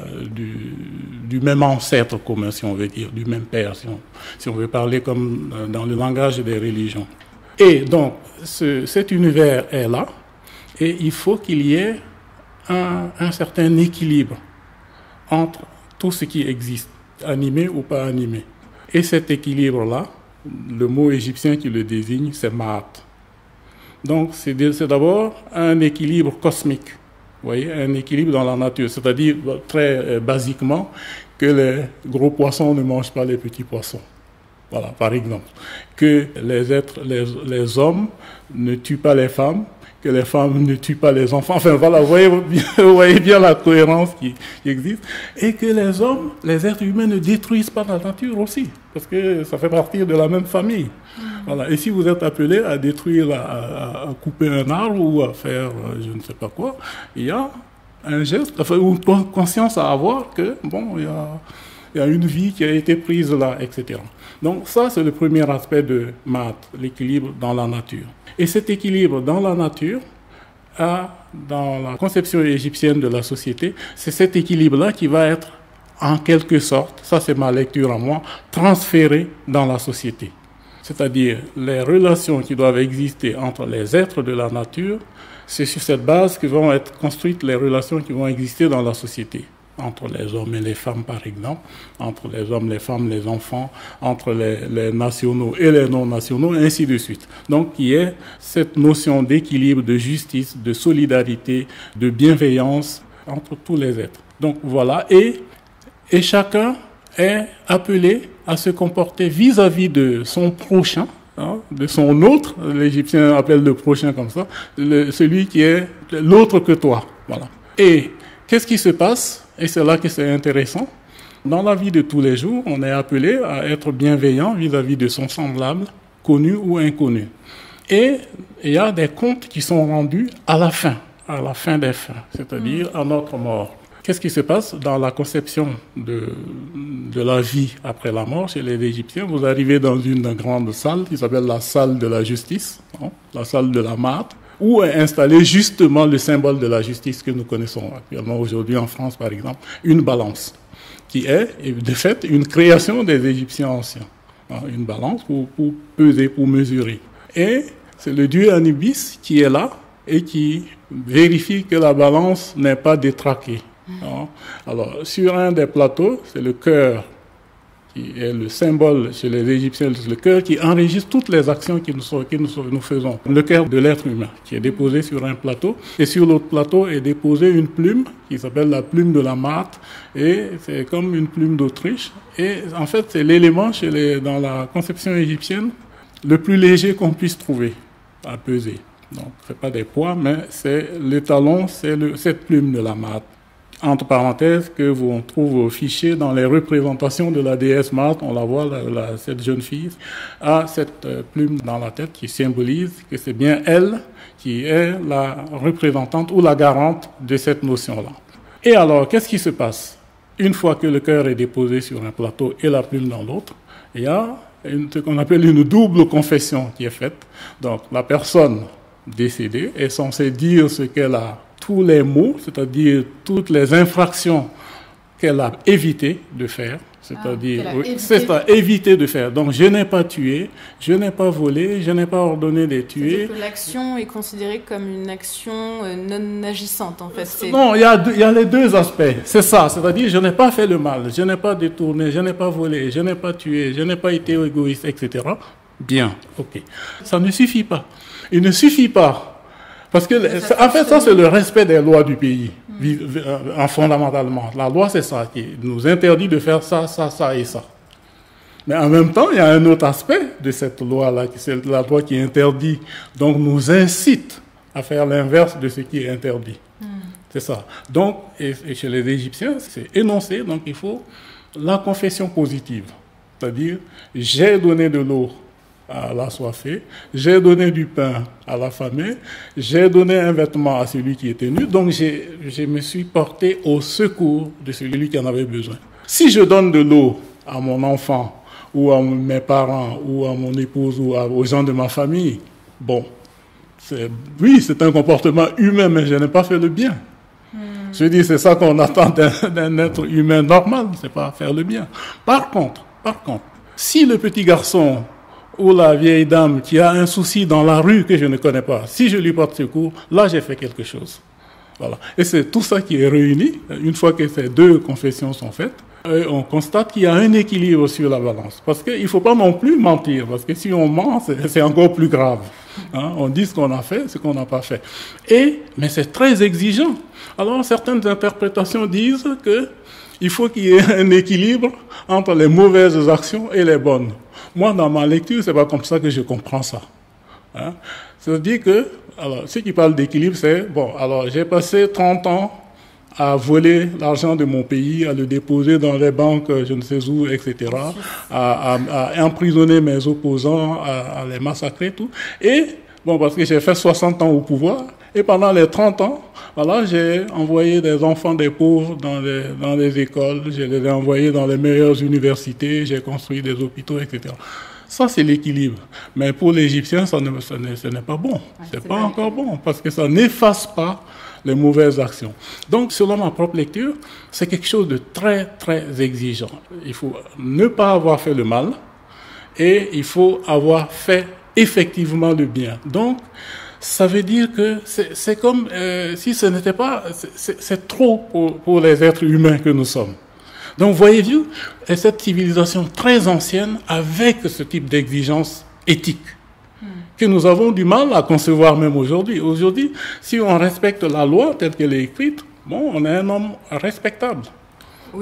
du même ancêtre commun, si on veut dire, du même père, si on veut parler comme dans le langage des religions. Et donc, cet univers est là, et il faut qu'il y ait un certain équilibre entre tout ce qui existe, animé ou pas animé. Et cet équilibre-là, le mot égyptien qui le désigne, c'est Maat. Donc, c'est d'abord un équilibre cosmique, vous voyez, un équilibre dans la nature, c'est-à-dire très basiquement que les gros poissons ne mangent pas les petits poissons. Voilà, par exemple. Que les hommes ne tuent pas les femmes, que les femmes ne tuent pas les enfants. Enfin, voilà, vous voyez bien la cohérence qui existe. Et que les êtres humains ne détruisent pas la nature aussi, parce que ça fait partie de la même famille. Voilà. Et si vous êtes appelé à détruire, à couper un arbre ou à faire je ne sais pas quoi, il y a un geste, enfin, une conscience à avoir que, bon, il il y a une vie qui a été prise là, etc. Donc ça, c'est le premier aspect de Ma'at, l'équilibre dans la nature. Et cet équilibre dans la nature, dans la conception égyptienne de la société, c'est cet équilibre-là qui va être, en quelque sorte, ça c'est ma lecture à moi, transféré dans la société. C'est-à-dire les relations qui doivent exister entre les êtres de la nature, c'est sur cette base que vont être construites les relations qui vont exister dans la société, entre les hommes et les femmes par exemple, entre les hommes, les femmes, les enfants, entre les nationaux et les non-nationaux, et ainsi de suite. Donc il y a cette notion d'équilibre, de justice, de solidarité, de bienveillance entre tous les êtres. Donc voilà, et chacun est appelé à se comporter vis-à-vis de son prochain, de son autre, l'Égyptien appelle le prochain comme ça, celui qui est l'autre que toi. Voilà. Et qu'est-ce qui se passe? Et c'est là que c'est intéressant. Dans la vie de tous les jours, on est appelé à être bienveillant vis-à-vis de son semblable, connu ou inconnu. Et il y a des comptes qui sont rendus à la fin des fins, c'est-à-dire à notre mort. Qu'est-ce qui se passe dans la conception de la vie après la mort chez les Égyptiens? Vous arrivez dans une grande salle qui s'appelle la salle de la justice, la salle de la Ma'at, où est installé justement le symbole de la justice que nous connaissons actuellement aujourd'hui en France, par exemple, une balance, qui est de fait une création des Égyptiens anciens. Une balance pour peser, pour mesurer. Et c'est le dieu Anubis qui est là et qui vérifie que la balance n'est pas détraquée. Alors, sur un des plateaux, c'est le cœur qui est le symbole chez les Égyptiens, le cœur qui enregistre toutes les actions que nous faisons. Le cœur de l'être humain qui est déposé sur un plateau, et sur l'autre plateau est déposée une plume qui s'appelle la plume de la Ma'at, et c'est comme une plume d'Autriche. Et en fait, c'est l'élément dans la conception égyptienne le plus léger qu'on puisse trouver à peser. Donc, ce n'est pas des poids, mais c'est l'étalon, c'est cette plume de la Ma'at. Entre parenthèses, que vous trouve au fichier dans les représentations de la déesse Ma'at, on la voit, cette jeune fille a cette plume dans la tête qui symbolise que c'est bien elle qui est la représentante ou la garante de cette notion-là. Et alors, qu'est-ce qui se passe? Une fois que le cœur est déposé sur un plateau et la plume dans l'autre, il y a ce qu'on appelle une double confession qui est faite. Donc, la personne décédée est censée dire ce qu'elle a, tous les maux, c'est-à-dire toutes les infractions qu'elle a évité de faire, c'est-à-dire évité de faire. Donc, je n'ai pas tué, je n'ai pas volé, je n'ai pas ordonné de tuer. C'est-à-dire que l'action est considérée comme une action non agissante, en fait. Non, il y a les deux aspects. C'est ça, c'est-à-dire je n'ai pas fait le mal, je n'ai pas détourné, je n'ai pas volé, je n'ai pas tué, je n'ai pas été égoïste, etc. Bien, ok. Ça ne suffit pas. Il ne suffit pas. Parce que, en fait, ça, c'est le respect des lois du pays, fondamentalement. La loi, c'est ça, qui nous interdit de faire ça, ça, ça et ça. Mais en même temps, il y a un autre aspect de cette loi-là, c'est la loi qui interdit, donc nous incite à faire l'inverse de ce qui est interdit. C'est ça. Donc, et chez les Égyptiens, c'est énoncé, donc il faut la confession positive. C'est-à-dire, j'ai donné de l'eau à l'assoiffé, j'ai donné du pain à l'affamé, j'ai donné un vêtement à celui qui était nu, donc je me suis porté au secours de celui qui en avait besoin. Si je donne de l'eau à mon enfant, ou à mes parents, ou à mon épouse, ou aux gens de ma famille, bon, oui, c'est un comportement humain, mais je n'ai pas fait le bien. Je dis, c'est ça qu'on attend d'un être humain normal, c'est pas faire le bien. Par contre, si le petit garçon ou la vieille dame qui a un souci dans la rue que je ne connais pas, si je lui porte secours, là j'ai fait quelque chose. Voilà. Et c'est tout ça qui est réuni. Une fois que ces deux confessions sont faites, on constate qu'il y a un équilibre sur la balance. Parce qu'il ne faut pas non plus mentir, parce que si on ment, c'est encore plus grave. On dit ce qu'on a fait, ce qu'on n'a pas fait. Mais c'est très exigeant. Alors certaines interprétations disent qu'il faut qu'il y ait un équilibre entre les mauvaises actions et les bonnes. Moi, dans ma lecture, c'est pas comme ça que je comprends ça. C'est-à-dire que, alors, ceux qui parlent d'équilibre, c'est, bon, alors, j'ai passé 30 ans à voler l'argent de mon pays, à le déposer dans les banques, je ne sais où, etc., à emprisonner mes opposants, à les massacrer, tout. Et, bon, parce que j'ai fait 60 ans au pouvoir, Et pendant les 30 ans, voilà, j'ai envoyé des enfants des pauvres dans les écoles, je les ai envoyés dans les meilleures universités, j'ai construit des hôpitaux, etc. Ça, c'est l'équilibre. Mais pour l'Égyptien, ce n'est pas bon. C'est pas encore bon, parce que ça n'efface pas les mauvaises actions. Donc, selon ma propre lecture, c'est quelque chose de très, très exigeant. Il faut ne pas avoir fait le mal et il faut avoir fait effectivement le bien. Donc, ça veut dire que c'est comme si ce n'était pas... C'est trop pour les êtres humains que nous sommes. Donc, voyez-vous, cette civilisation très ancienne avec ce type d'exigence éthique que nous avons du mal à concevoir même aujourd'hui. Aujourd'hui, si on respecte la loi telle qu'elle est écrite, bon, on est un homme respectable. Oui,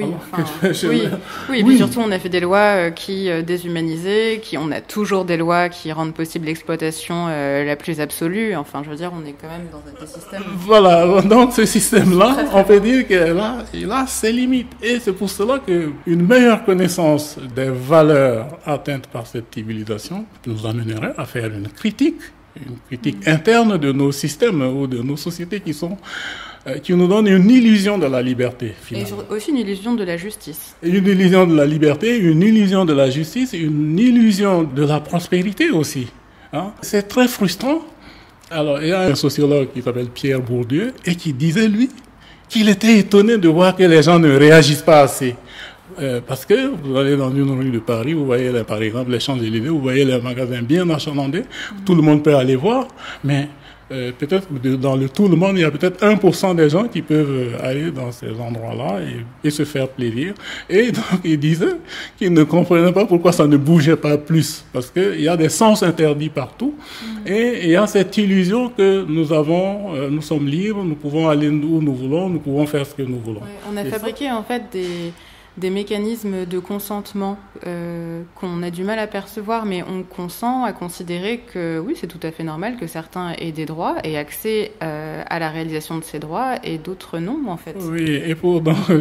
et puis surtout on a fait des lois qui déshumanisaient, on a toujours des lois qui rendent possible l'exploitation la plus absolue. Enfin, je veux dire, on est quand même dans un système. Voilà, donc ce système-là, on peut dire qu'il a ses limites. Et c'est pour cela qu'une meilleure connaissance des valeurs atteintes par cette civilisation nous amènerait à faire une critique interne de nos systèmes ou de nos sociétés qui nous donne une illusion de la liberté, finalement. Et aussi une illusion de la justice. Une illusion de la liberté, une illusion de la justice, une illusion de la prospérité aussi. Hein? C'est très frustrant. Alors, il y a un sociologue qui s'appelle Pierre Bourdieu et qui disait, lui, qu'il était étonné de voir que les gens ne réagissent pas assez. Parce que vous allez dans une rue de Paris, vous voyez par exemple les Champs-Élysées, vous voyez les magasins bien achalandés, tout le monde peut aller voir, mais peut-être dans tout le monde, il y a peut-être 1% des gens qui peuvent aller dans ces endroits-là et se faire plaisir. Et donc, il disait qu'il ne comprenait pas pourquoi ça ne bougeait pas plus. Parce qu'il y a des sens interdits partout. Et il y a cette illusion que nous sommes libres, nous pouvons aller où nous voulons, nous pouvons faire ce que nous voulons. Ouais, on a fabriqué en fait des mécanismes de consentement qu'on a du mal à percevoir, mais on consent à considérer que oui, c'est tout à fait normal que certains aient des droits et accès à la réalisation de ces droits et d'autres non, en fait. Oui, et pour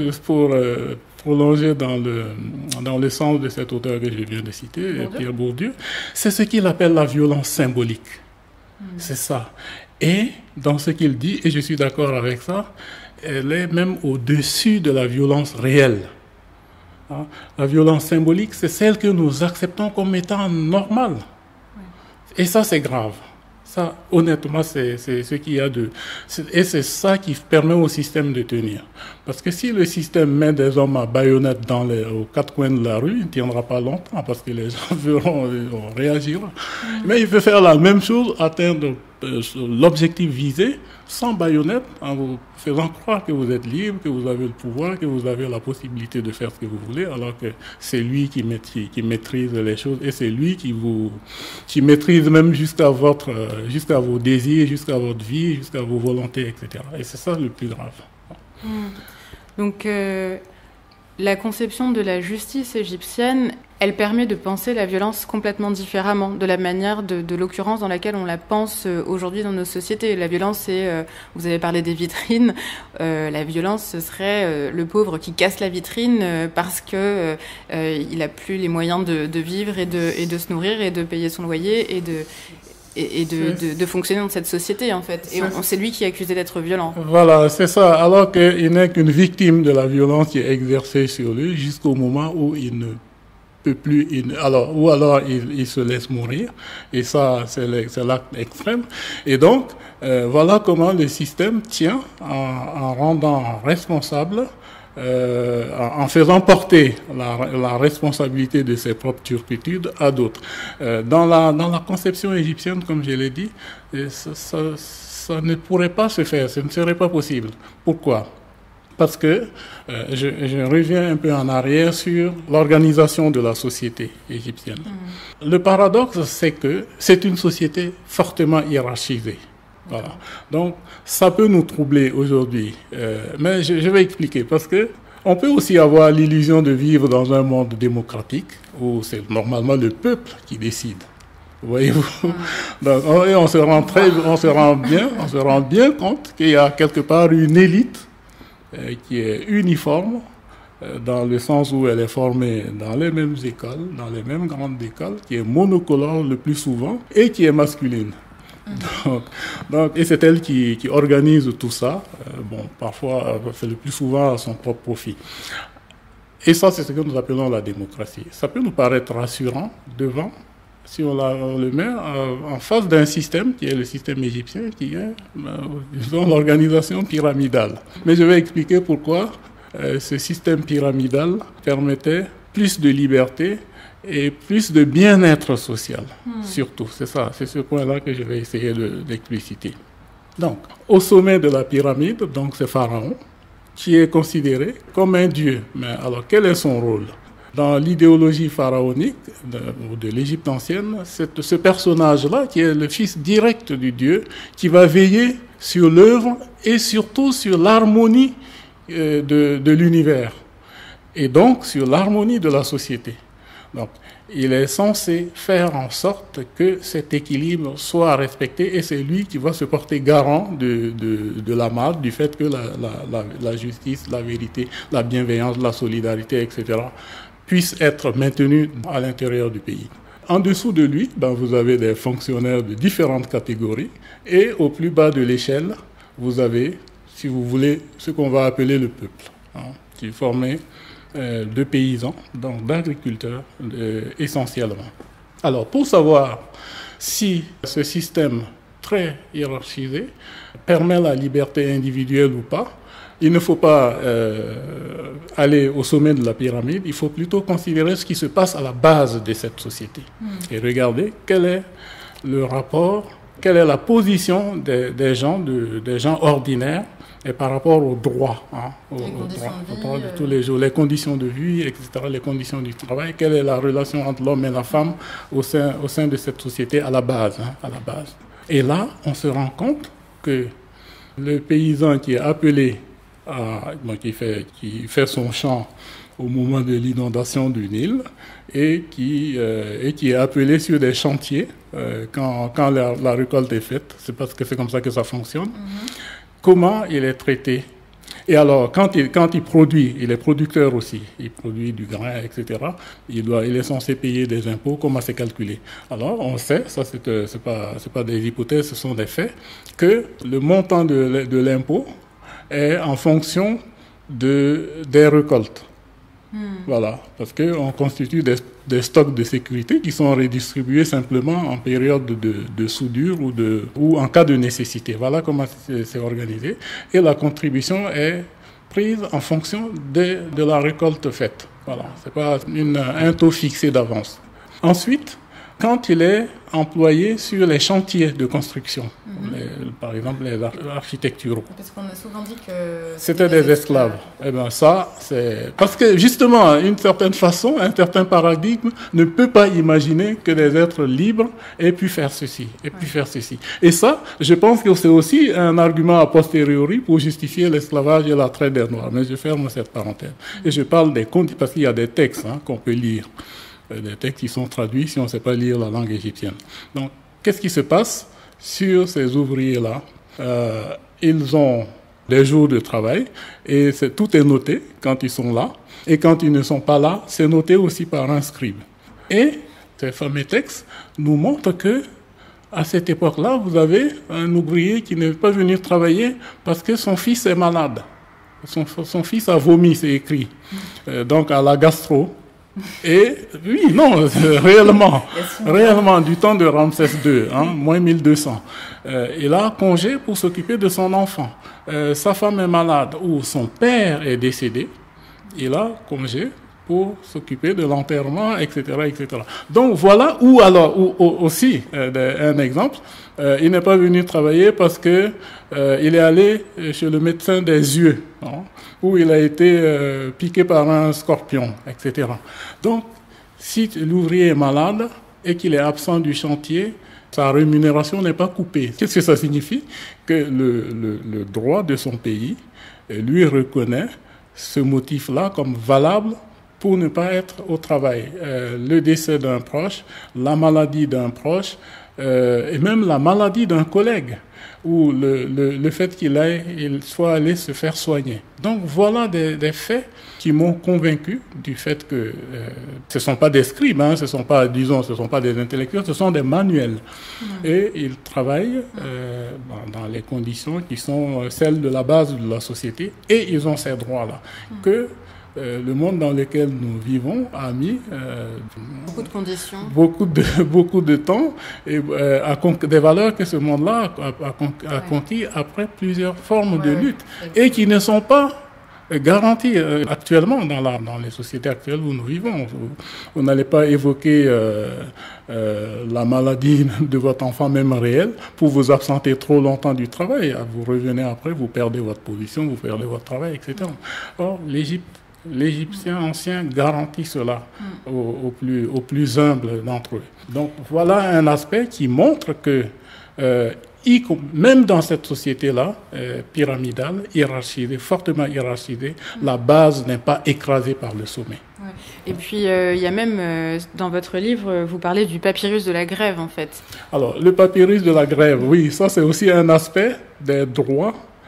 prolonger dans le sens de cet auteur que je viens de citer, Pierre Bourdieu, c'est ce qu'il appelle la violence symbolique. C'est ça. Et dans ce qu'il dit, et je suis d'accord avec ça, elle est même au-dessus de la violence réelle. La violence symbolique, c'est celle que nous acceptons comme étant normale. Oui. Et ça, c'est grave. Ça, honnêtement, c'est ce qu'il y a de... Et c'est ça qui permet au système de tenir. Parce que si le système met des hommes à baïonnette aux quatre coins de la rue, il ne tiendra pas longtemps parce que les gens réagiront. Mais il peut faire la même chose, atteindre l'objectif visé, sans baïonnette, en vous faisant croire que vous êtes libre, que vous avez le pouvoir, que vous avez la possibilité de faire ce que vous voulez, alors que c'est lui qui maîtrise les choses et c'est lui qui maîtrise même jusqu'à vos désirs, jusqu'à votre vie, jusqu'à vos volontés, etc. Et c'est ça le plus grave. Donc, la conception de la justice égyptienne, elle permet de penser la violence complètement différemment de la manière de l'occurrence dans laquelle on la pense aujourd'hui dans nos sociétés. La violence, c'est, vous avez parlé des vitrines, la violence, ce serait le pauvre qui casse la vitrine parce que il a plus les moyens de vivre et de se nourrir et de payer son loyer et de fonctionner dans cette société, en fait. Et c'est lui qui est accusé d'être violent. Voilà, c'est ça. Alors qu'il n'est qu'une victime de la violence qui est exercée sur lui jusqu'au moment où il ne peut plus... alors il se laisse mourir. Et ça, c'est l'acte extrême. Et donc, voilà comment le système tient en rendant responsable... en faisant porter la responsabilité de ses propres turpitudes à d'autres. Dans la conception égyptienne, comme je l'ai dit, ça ne pourrait pas se faire, ce ne serait pas possible. Pourquoi ? Parce que je reviens un peu en arrière sur l'organisation de la société égyptienne. Le paradoxe, c'est que c'est une société fortement hiérarchisée. Voilà. Donc, ça peut nous troubler aujourd'hui. Mais je vais expliquer, parce que on peut aussi avoir l'illusion de vivre dans un monde démocratique où c'est normalement le peuple qui décide. Voyez-vous? Donc, on se rend bien compte qu'il y a quelque part une élite qui est uniforme, dans le sens où elle est formée dans les mêmes écoles, dans les mêmes grandes écoles, qui est monocolore le plus souvent et qui est masculine. Et c'est elle qui organise tout ça. Parfois, c'est le plus souvent à son propre profit. Et ça, c'est ce que nous appelons la démocratie. Ça peut nous paraître rassurant devant, si on le met en face d'un système qui est le système égyptien, qui est, disons, l'organisation pyramidale. Mais je vais expliquer pourquoi ce système pyramidal permettait plus de liberté et plus de bien-être social, surtout. C'est ça, c'est ce point-là que je vais essayer d'expliciter. Donc, au sommet de la pyramide, donc c'est Pharaon, qui est considéré comme un dieu. Mais alors, quel est son rôle? Dans l'idéologie pharaonique de l'Égypte ancienne, c'est ce personnage-là, qui est le fils direct du dieu, qui va veiller sur l'œuvre et surtout sur l'harmonie de l'univers, et donc sur l'harmonie de la société. Donc, il est censé faire en sorte que cet équilibre soit respecté, et c'est lui qui va se porter garant de la marque, du fait que la justice, la vérité, la bienveillance, la solidarité, etc., puissent être maintenus à l'intérieur du pays. En dessous de lui, vous avez des fonctionnaires de différentes catégories, et au plus bas de l'échelle, vous avez, si vous voulez, ce qu'on va appeler le peuple, qui est formé de paysans, donc d'agriculteurs essentiellement. Alors, pour savoir si ce système très hiérarchisé permet la liberté individuelle ou pas, il ne faut pas aller au sommet de la pyramide, il faut plutôt considérer ce qui se passe à la base de cette société. Et regarder quel est le rapport, quelle est la position des gens ordinaires, et par rapport aux droits, de tous les jours, les conditions de vie, etc., les conditions du travail, quelle est la relation entre l'homme et la femme au sein de cette société à la base. Et là, on se rend compte que le paysan qui est appelé, qui fait son champ au moment de l'inondation du Nil, et qui est appelé sur des chantiers quand la récolte est faite, c'est parce que c'est comme ça que ça fonctionne. Comment il est traité? Et alors, quand il produit, il est producteur aussi, il produit du grain, etc., il est censé payer des impôts. Comment c'est calculé? Alors, on sait, ça c'est pas des hypothèses, ce sont des faits, que le montant de l'impôt est en fonction des récoltes. Voilà, parce qu'on constitue des stocks de sécurité qui sont redistribués simplement en période de soudure ou en cas de nécessité. Voilà comment c'est organisé. Et la contribution est prise en fonction de la récolte faite. Voilà, c'est pas un taux fixé d'avance. Ensuite, quand il est employé sur les chantiers de construction, par exemple les architecturaux. Parce qu'on a souvent dit que c'était des esclaves. Eh bien ça, c'est... Parce que justement, une certaine façon, un certain paradigme ne peut pas imaginer que des êtres libres aient pu faire ceci, Et ça, je pense que c'est aussi un argument a posteriori pour justifier l'esclavage et la traite des Noirs. Mais je ferme cette parenthèse. Et je parle des conditions, parce qu'il y a des textes qu'on peut lire. Des textes qui sont traduits si on ne sait pas lire la langue égyptienne. Donc, qu'est-ce qui se passe sur ces ouvriers-là? Ils ont des jours de travail et tout est noté quand ils sont là. Et quand ils ne sont pas là, c'est noté aussi par un scribe. Et ces fameux textes nous montrent que à cette époque-là, vous avez un ouvrier qui n'est pas venu travailler parce que son fils est malade. Son fils a vomi, c'est écrit. Donc, à la gastro. Et oui, non, réellement, du temps de Ramsès II, moins 1200. Il a congé pour s'occuper de son enfant. Sa femme est malade ou son père est décédé. Il a congé pour s'occuper de l'enterrement, etc., etc. Donc voilà, ou aussi, un exemple, il n'est pas venu travailler parce que il est allé chez le médecin des yeux, où il a été piqué par un scorpion, etc. Donc, si l'ouvrier est malade et qu'il est absent du chantier, sa rémunération n'est pas coupée. Qu'est-ce que ça signifie? Que le droit de son pays lui reconnaît ce motif-là comme valable pour ne pas être au travail. Le décès d'un proche, la maladie d'un proche, et même la maladie d'un collègue, ou le fait qu'il soit allé se faire soigner. Donc voilà des faits qui m'ont convaincu du fait que ce ne sont pas des scribes, hein, ce ne sont pas des intellectuels, ce sont des manuels. Et ils travaillent dans les conditions qui sont celles de la base de la société, et ils ont ces droits-là que le monde dans lequel nous vivons a mis beaucoup de conditions, beaucoup de temps, et des valeurs que ce monde-là a conquis après plusieurs formes de lutte, et qui ne sont pas garanties actuellement dans les sociétés actuelles où nous vivons. Vous n'allez pas évoquer la maladie de votre enfant, même réelle, pour vous absenter trop longtemps du travail. Vous revenez après, vous perdez votre position, vous perdez votre travail, etc. Or, l'Égyptien ancien garantit cela aux plus humbles d'entre eux. Donc voilà un aspect qui montre que même dans cette société-là, pyramidale, hiérarchisée, fortement hiérarchisée, la base n'est pas écrasée par le sommet. Ouais. Et puis il y a même dans votre livre, vous parlez du papyrus de la grève en fait. Alors le papyrus de la grève, oui, ça c'est aussi un aspect des droits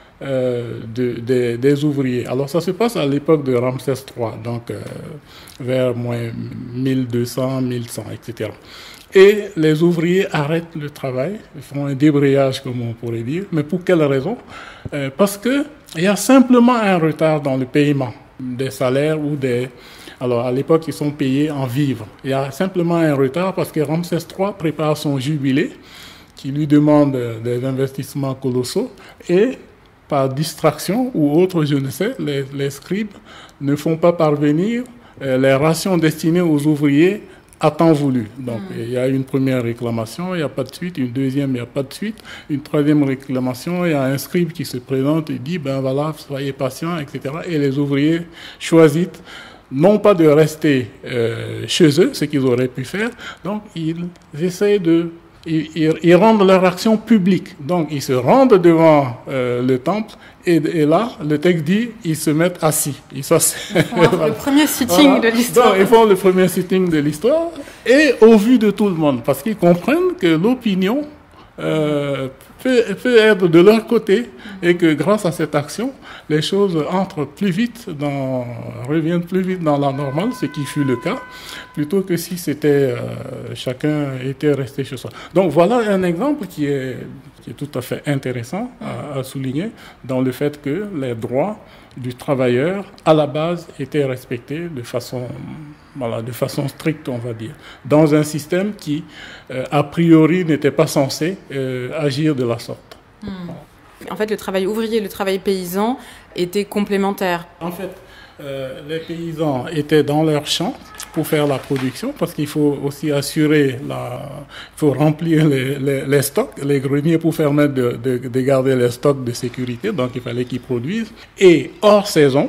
des ouvriers. Alors ça se passe à l'époque de Ramsès III, donc vers moins 1200, 1100, etc. Et les ouvriers arrêtent le travail, ils font un débrayage comme on pourrait dire, mais pour quelle raison? Parce qu'il y a simplement un retard dans le paiement des salaires ou des... Alors à l'époque ils sont payés en vivres. Il y a simplement un retard parce que Ramsès III prépare son jubilé qui lui demande des investissements colossaux, et par distraction ou autre, je ne sais, les scribes ne font pas parvenir les rations destinées aux ouvriers à temps voulu. Donc, il y a une première réclamation, il n'y a pas de suite. Une deuxième, il n'y a pas de suite. Une troisième réclamation, il y a un scribe qui se présente et dit, ben voilà, soyez patients, etc. Et les ouvriers choisissent non pas de rester chez eux, ce qu'ils auraient pu faire. Donc, ils essayent ils rendent leur action publique. Donc, ils se rendent devant le temple et là, le texte dit, ils se mettent assis. Ils font le premier sitting de l'histoire. Donc, ils font le premier sitting de l'histoire et au vu de tout le monde, parce qu'ils comprennent que l'opinion peut être de leur côté et que grâce à cette action, les choses entrent plus vite reviennent plus vite dans la normale, ce qui fut le cas, plutôt que si chacun était resté chez soi. Donc voilà un exemple qui est tout à fait intéressant à souligner dans le fait que les droits du travailleur, à la base, étaient respectés de façon stricte, on va dire, dans un système qui, a priori, n'était pas censé agir de la sorte. En fait, le travail ouvrier et le travail paysan étaient complémentaires. En fait, les paysans étaient dans leurs champs pour faire la production, parce qu'il faut aussi il faut remplir les stocks, les greniers pour permettre de garder les stocks de sécurité, donc il fallait qu'ils produisent. Et hors saison,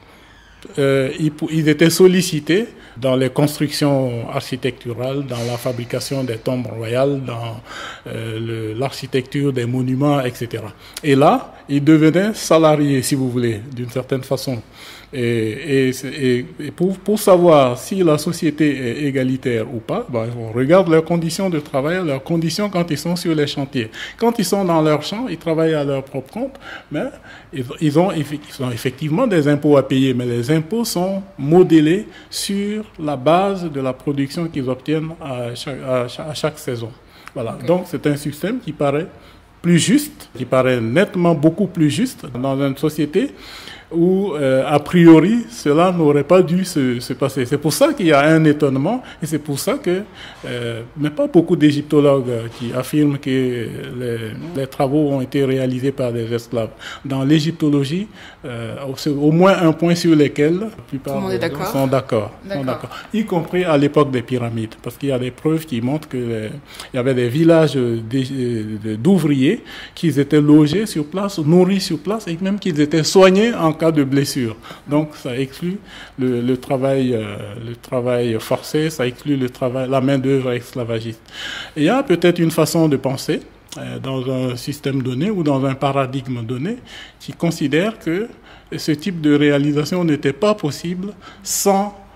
ils étaient sollicités dans les constructions architecturales, dans la fabrication des tombes royales, dans l'architecture des monuments, etc. Et là, ils devenaient salariés, si vous voulez, d'une certaine façon. Et pour savoir si la société est égalitaire ou pas, on regarde leurs conditions de travail, leurs conditions quand ils sont sur les chantiers. Quand ils sont dans leur champ, ils travaillent à leur propre compte, mais ils ont effectivement des impôts à payer, mais les impôts sont modélés sur la base de la production qu'ils obtiennent à chaque saison. Voilà. Okay. Donc c'est un système qui paraît plus juste, qui paraît nettement beaucoup plus juste dans une société où, a priori, cela n'aurait pas dû se passer. C'est pour ça qu'il y a un étonnement, et c'est pour ça que, mais pas beaucoup d'égyptologues qui affirment que les travaux ont été réalisés par des esclaves. Dans l'égyptologie, c'est au moins un point sur lequel la plupart des gens sont d'accord, y compris à l'époque des pyramides, parce qu'il y a des preuves qui montrent qu'il y avait des villages d'ouvriers qui étaient logés sur place, nourris sur place, et même qu'ils étaient soignés en cas de blessure. Donc ça exclut le travail forcé, ça exclut la main-d'œuvre esclavagiste. Et il y a peut-être une façon de penser dans un système donné ou dans un paradigme donné qui considère que ce type de réalisation n'était pas possible sans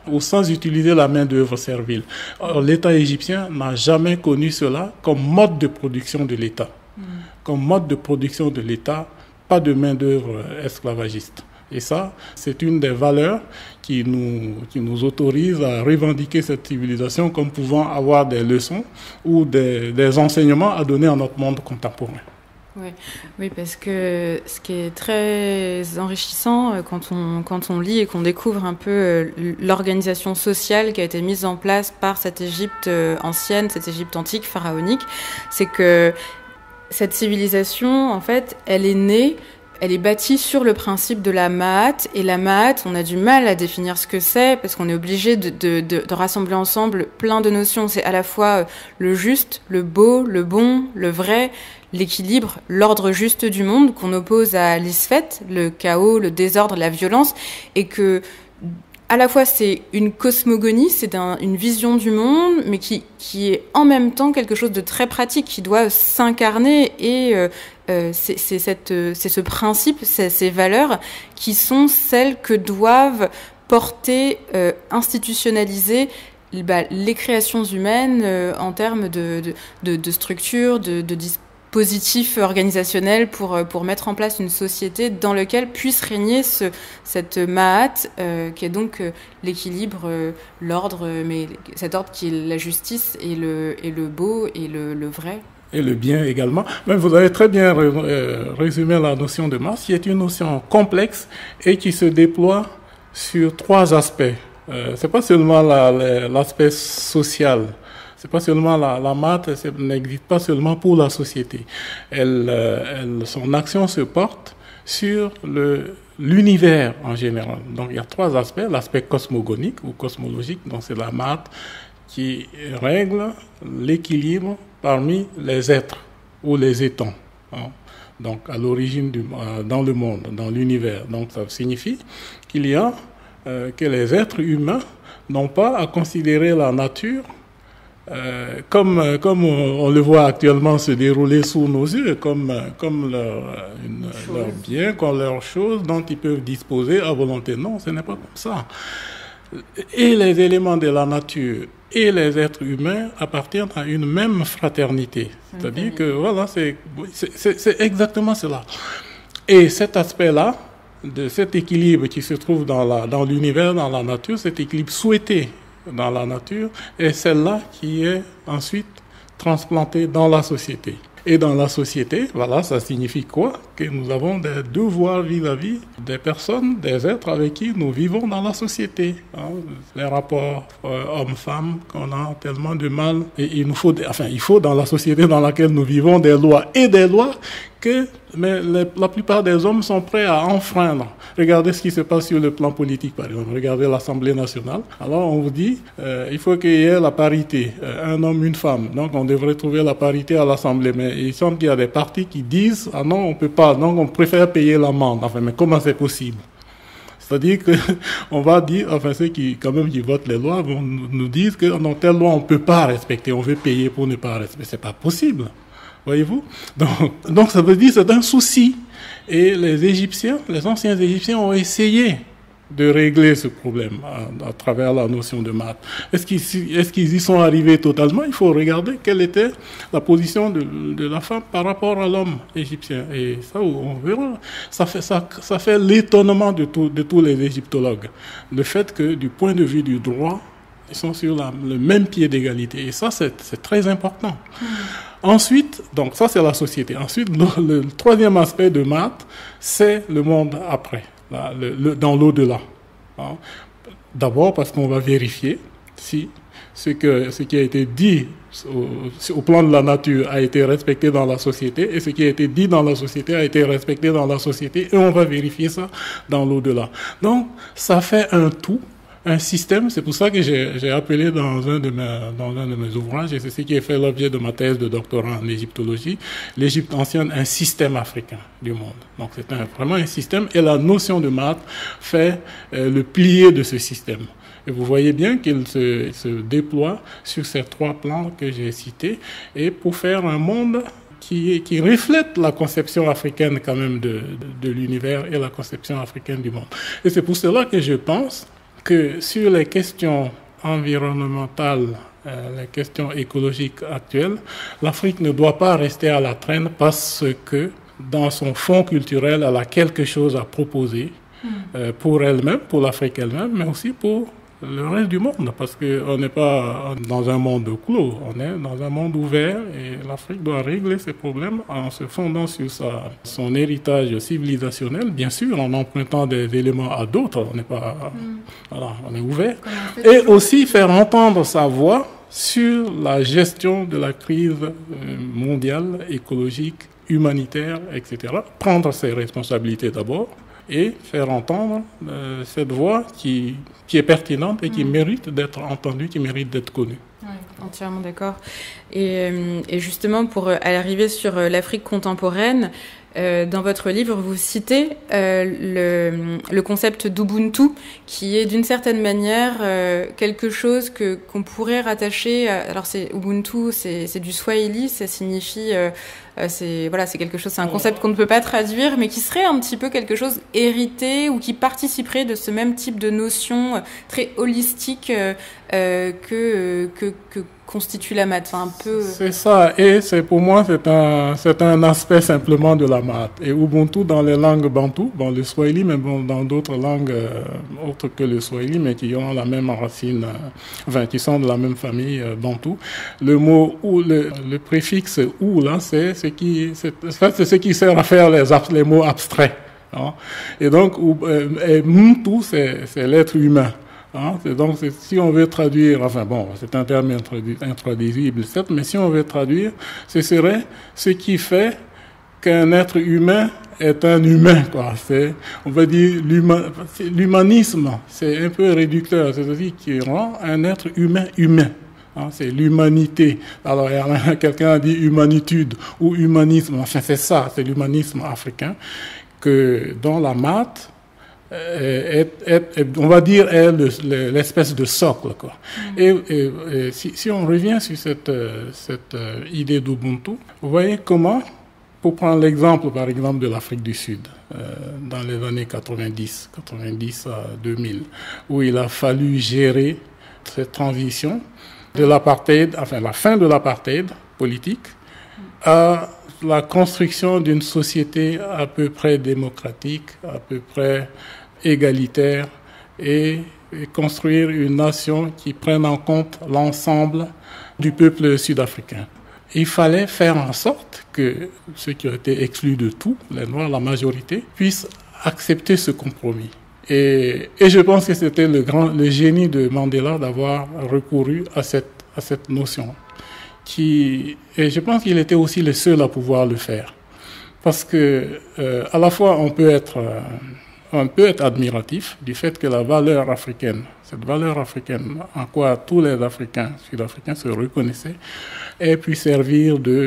ou sans utiliser la main-d'œuvre servile. L'État égyptien n'a jamais connu cela comme mode de production de l'État. Comme mode de production de l'État, pas de main-d'œuvre esclavagiste. Et ça, c'est une des valeurs qui nous autorise à revendiquer cette civilisation comme pouvant avoir des leçons ou des enseignements à donner à notre monde contemporain. Oui, parce que ce qui est très enrichissant quand on lit et qu'on découvre un peu l'organisation sociale qui a été mise en place par cette Égypte ancienne, cette Égypte antique, pharaonique, c'est que cette civilisation, en fait, elle est bâtie sur le principe de la Ma'at. Et la Ma'at, on a du mal à définir ce que c'est, parce qu'on est obligé de rassembler ensemble plein de notions. C'est à la fois le juste, le beau, le bon, le vrai, l'équilibre, l'ordre juste du monde, qu'on oppose à l'isfet, le chaos, le désordre, la violence, et que à la fois c'est une cosmogonie, c'est une vision du monde, mais qui est en même temps quelque chose de très pratique, qui doit s'incarner, et c'est ce principe, ces valeurs qui sont celles que doivent porter, institutionnaliser les créations humaines en termes de structure, de dispositif organisationnel pour mettre en place une société dans laquelle puisse régner cette Ma'at, qui est donc l'équilibre, l'ordre, mais cet ordre qui est la justice et le beau et le vrai. Et le bien également. Mais vous avez très bien résumé la notion de masse, qui est une notion complexe et qui se déploie sur 3 aspects. C'est pas seulement l'aspect social. C'est pas seulement la maths, n'existe pas seulement pour la société. Son action se porte sur l'univers en général. Donc il y a 3 aspects. L'aspect cosmogonique ou cosmologique, donc c'est la maths qui règle l'équilibre parmi les êtres ou les étons. Donc à l'origine dans le monde, dans l'univers. Donc ça signifie qu'il y a que les êtres humains n'ont pas à considérer la nature comme on le voit actuellement se dérouler sous nos yeux, comme leur bien, comme leur chose dont ils peuvent disposer à volonté. Non, ce n'est pas comme ça. Et les éléments de la nature et les êtres humains appartiennent à une même fraternité. C'est-à-dire que voilà, c'est exactement cela. Et cet aspect-là, de cet équilibre qui se trouve dans l'univers, dans la nature, cet équilibre souhaité dans la nature, est celle-là qui est ensuite transplantée dans la société. Et dans la société, voilà, ça signifie quoi? Que nous avons des devoirs vis-à-vis des personnes, des êtres avec qui nous vivons dans la société. Les rapports hommes-femmes, qu'on a tellement de mal. Et il faut dans la société dans laquelle nous vivons des lois mais la plupart des hommes sont prêts à enfreindre. Regardez ce qui se passe sur le plan politique, par exemple. Regardez l'Assemblée nationale. Alors, on vous dit, il faut qu'il y ait la parité, un homme, une femme. Donc, on devrait trouver la parité à l'Assemblée. Mais il semble qu'il y a des partis qui disent, ah non, on peut pas. Donc, on préfère payer l'amende. Enfin, mais comment c'est possible? C'est-à-dire que on va dire, enfin ceux qui votent les lois vont nous dire que non, telle loi on peut pas respecter, on veut payer pour ne pas respecter. C'est pas possible. Voyez-vous? Donc ça veut dire que c'est un souci. Et les anciens Égyptiens ont essayé de régler ce problème à travers la notion de maths. Est-ce qu'ils y sont arrivés totalement? Il faut regarder quelle était la position de la femme par rapport à l'homme égyptien. Et ça, on verra. Ça fait l'étonnement de tous les égyptologues. Le fait que, du point de vue du droit, ils sont sur le même pied d'égalité. Et ça, c'est très important. Ensuite, donc ça, c'est la société. Ensuite, le troisième aspect de maths, c'est le monde après. Dans l'au-delà. D'abord parce qu'on va vérifier si ce qui a été dit au plan de la nature a été respecté dans la société et ce qui a été dit dans la société a été respecté dans la société et on va vérifier ça dans l'au-delà. Donc, ça fait un tout, un système. C'est pour ça que j'ai appelé dans un de mes ouvrages, et c'est ce qui a fait l'objet de ma thèse de doctorat en égyptologie, l'Égypte ancienne, un système africain du monde. Donc c'est vraiment un système, et la notion de maths fait le pilier de ce système. Et vous voyez bien qu'il se déploie sur ces 3 plans que j'ai cités, et pour faire un monde qui reflète la conception africaine quand même de l'univers et la conception africaine du monde. Et c'est pour cela que je pense que sur les questions environnementales, les questions écologiques actuelles, l'Afrique ne doit pas rester à la traîne parce que dans son fond culturel, elle a quelque chose à proposer pour elle-même, pour l'Afrique elle-même, mais aussi pour le reste du monde, parce qu'on n'est pas dans un monde clos, on est dans un monde ouvert et l'Afrique doit régler ses problèmes en se fondant sur son héritage civilisationnel, bien sûr, en empruntant des éléments à d'autres, on n'est pas, voilà, on est ouvert, et aussi faire entendre sa voix sur la gestion de la crise mondiale, écologique, humanitaire, etc. Prendre ses responsabilités d'abord, et faire entendre cette voix qui est pertinente et qui mérite d'être entendue, qui mérite d'être connue. Oui, entièrement d'accord. Et justement, pour arriver sur l'Afrique contemporaine, dans votre livre, vous citez le concept d'Ubuntu, qui est d'une certaine manière quelque chose qu'on pourrait rattacher. Alors, Ubuntu, c'est du Swahili, ça signifie c'est quelque chose, c'est un concept qu'on ne peut pas traduire, mais qui serait un petit peu quelque chose hérité ou qui participerait de ce même type de notion très holistique que constitue la maths. Enfin, un peu. C'est ça, et pour moi c'est un aspect simplement de la maths. Et Ubuntu dans les langues bantou, bon le Swahili, mais bon dans d'autres langues autres que le Swahili, mais qui ont la même racine, qui sont de la même famille bantou. Le mot ou le préfixe ou là, c'est ce qui sert à faire les mots abstraits. Hein. Et donc Muntu, c'est l'être humain. Hein, donc, si on veut traduire, enfin bon, c'est un terme intraduisible, certes, mais si on veut traduire, ce serait ce qui fait qu'un être humain est un humain, quoi. On va dire, l'humanisme, c'est un peu réducteur, c'est ce qui rend un être humain humain. Hein, c'est l'humanité. Alors, quelqu'un a dit humanitude ou humanisme, enfin c'est ça, c'est l'humanisme africain, dont la maths, on va dire, est l'espèce de socle, quoi. Et si on revient sur cette idée d'Ubuntu, vous voyez comment, pour prendre l'exemple, par exemple, de l'Afrique du Sud, dans les années 90 à 2000, où il a fallu gérer cette transition de l'apartheid, enfin la fin de l'apartheid politique, à la construction d'une société à peu près démocratique, à peu près égalitaire, et construire une nation qui prenne en compte l'ensemble du peuple sud-africain. Il fallait faire en sorte que ceux qui ont été exclus de tout, les Noirs, la majorité, puissent accepter ce compromis. Et je pense que c'était le génie de Mandela d'avoir recouru à cette notion. Et je pense qu'il était aussi le seul à pouvoir le faire. Parce que, à la fois, on peut être admiratif du fait que la valeur africaine, cette valeur africaine en quoi tous les Africains, Sud-Africains se reconnaissaient, ait pu servir de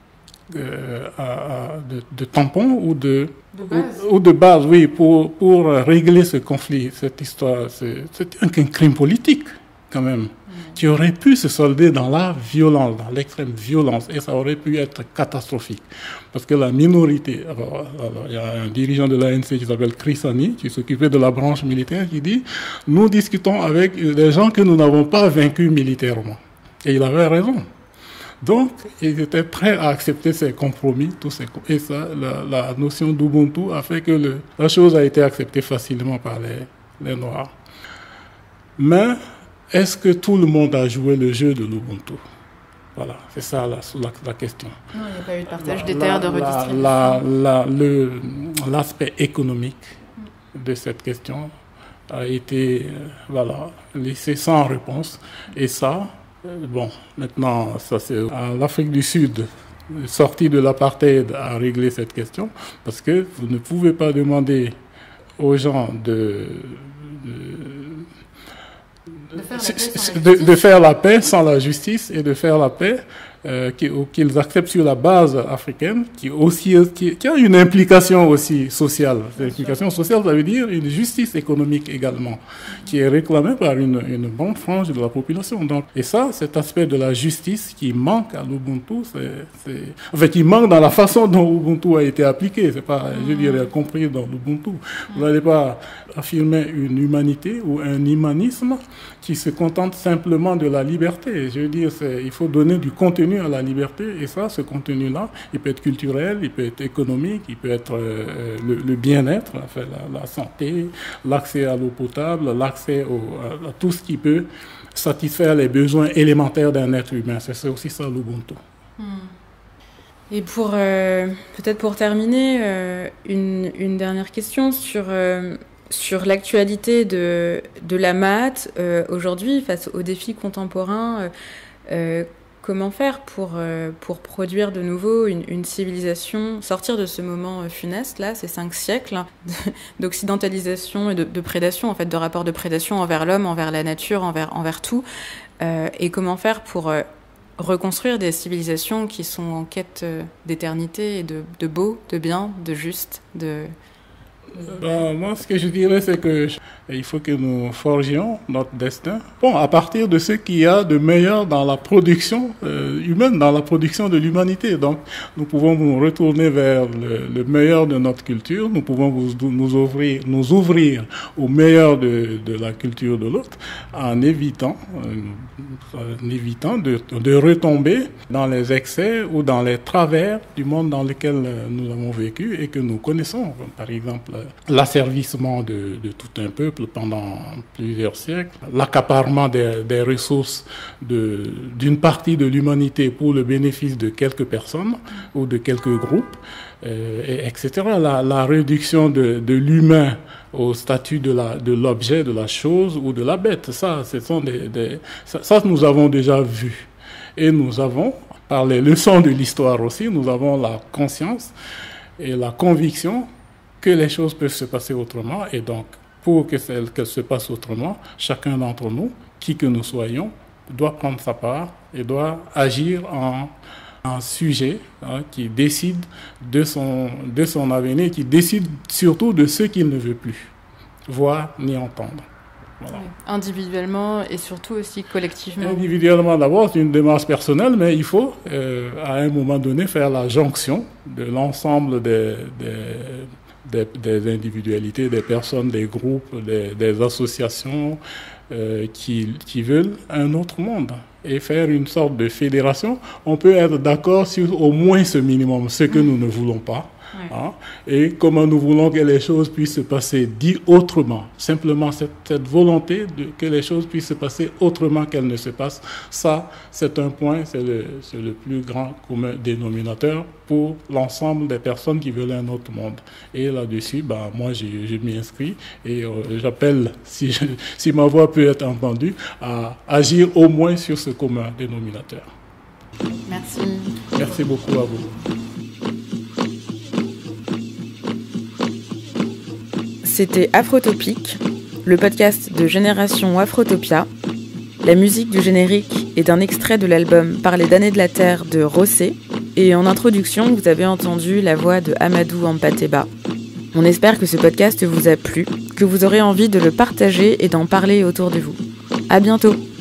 tampon ou de base, oui, pour régler ce conflit, cette histoire. C'est un crime politique, quand même, qui aurait pu se solder dans la violence, dans l'extrême violence, et ça aurait pu être catastrophique. Parce que la minorité, il y a un dirigeant de l'ANC qui s'appelle Chris Hani, qui s'occupait de la branche militaire, qui dit « Nous discutons avec des gens que nous n'avons pas vaincus militairement ». Et il avait raison. Donc, ils étaient prêts à accepter ces compromis, et ça, la notion d'Ubuntu a fait que la chose a été acceptée facilement par les Noirs. Mais est-ce que tout le monde a joué le jeu de l'Ubuntu? Voilà, c'est ça la question. Non, il n'y a pas eu de partage des terres, de redistribution. L'aspect économique de cette question a été laissé sans réponse. Et ça, maintenant, ça c'est l'Afrique du Sud, sortie de l'apartheid, à régler cette question, parce que vous ne pouvez pas demander aux gens de faire la paix sans la justice et de faire la paix qu'ils acceptent sur la base africaine, qui a une implication aussi sociale. L'implication sociale, ça veut dire une justice économique également, qui est réclamée par une bonne frange de la population. Donc, et ça, cet aspect de la justice qui manque à l'Ubuntu, qui manque dans la façon dont l'Ubuntu a été appliqué. C'est pas, je dirais, compris dans l'Ubuntu. Vous n'allez pas affirmer une humanité ou un humanisme qui se contente simplement de la liberté. Je veux dire, il faut donner du contenu à la liberté, et ça, ce contenu-là, il peut être culturel, il peut être économique, il peut être le bien-être, la santé, l'accès à l'eau potable, l'accès à tout ce qui peut satisfaire les besoins élémentaires d'un être humain. C'est aussi ça l'Ubuntu. Et peut-être pour terminer, une dernière question sur l'actualité de la Mahat aujourd'hui face aux défis contemporains. Comment faire pour produire de nouveau une civilisation, sortir de ce moment funeste, là, ces 5 siècles d'occidentalisation et de prédation, en fait, de rapport de prédation envers l'homme, envers la nature, envers tout, et comment faire pour reconstruire des civilisations qui sont en quête d'éternité et de beau, de bien, de juste, moi, ce que je dirais, c'est qu'il faut que nous forgions notre destin. À partir de ce qu'il y a de meilleur dans la production humaine, dans la production de l'humanité. Donc, nous pouvons nous retourner vers le meilleur de notre culture. Nous pouvons nous ouvrir au meilleur de la culture de l'autre, en évitant de retomber dans les excès ou dans les travers du monde dans lequel nous avons vécu et que nous connaissons. Par exemple, l'asservissement de tout un peuple pendant plusieurs siècles, l'accaparement des ressources d'une partie de l'humanité pour le bénéfice de quelques personnes ou de quelques groupes, etc. La réduction de l'humain au statut de l'objet, de la chose ou de la bête. Ça nous avons déjà vu. Et nous avons, par les leçons de l'histoire aussi, nous avons la conscience et la conviction que les choses peuvent se passer autrement, et donc pour qu'elles se passent autrement, chacun d'entre nous, qui que nous soyons, doit prendre sa part et doit agir en sujet qui décide de son avenir, qui décide surtout de ce qu'il ne veut plus voir ni entendre. Voilà. Oui. Individuellement et surtout aussi collectivement. Individuellement d'abord, c'est une démarche personnelle, mais il faut à un moment donné faire la jonction de l'ensemble des individualités, des personnes, des groupes, des associations qui veulent un autre monde et faire une sorte de fédération. On peut être d'accord sur au moins ce minimum, ce que nous ne voulons pas. Ouais. Et comment nous voulons que les choses puissent se passer dit autrement. Simplement cette volonté que les choses puissent se passer autrement qu'elles ne se passent, ça c'est un point, c'est le plus grand commun dénominateur pour l'ensemble des personnes qui veulent un autre monde. Et là-dessus, moi je m'y inscris et j'appelle, si ma voix peut être entendue, à agir au moins sur ce commun dénominateur. Merci. Merci beaucoup à vous. C'était Afrotopique, le podcast de Génération Afrotopia. La musique du générique est d'un extrait de l'album Parler d'années de la Terre de Rossé. Et en introduction, vous avez entendu la voix de Amadou Ampateba. On espère que ce podcast vous a plu, que vous aurez envie de le partager et d'en parler autour de vous. À bientôt!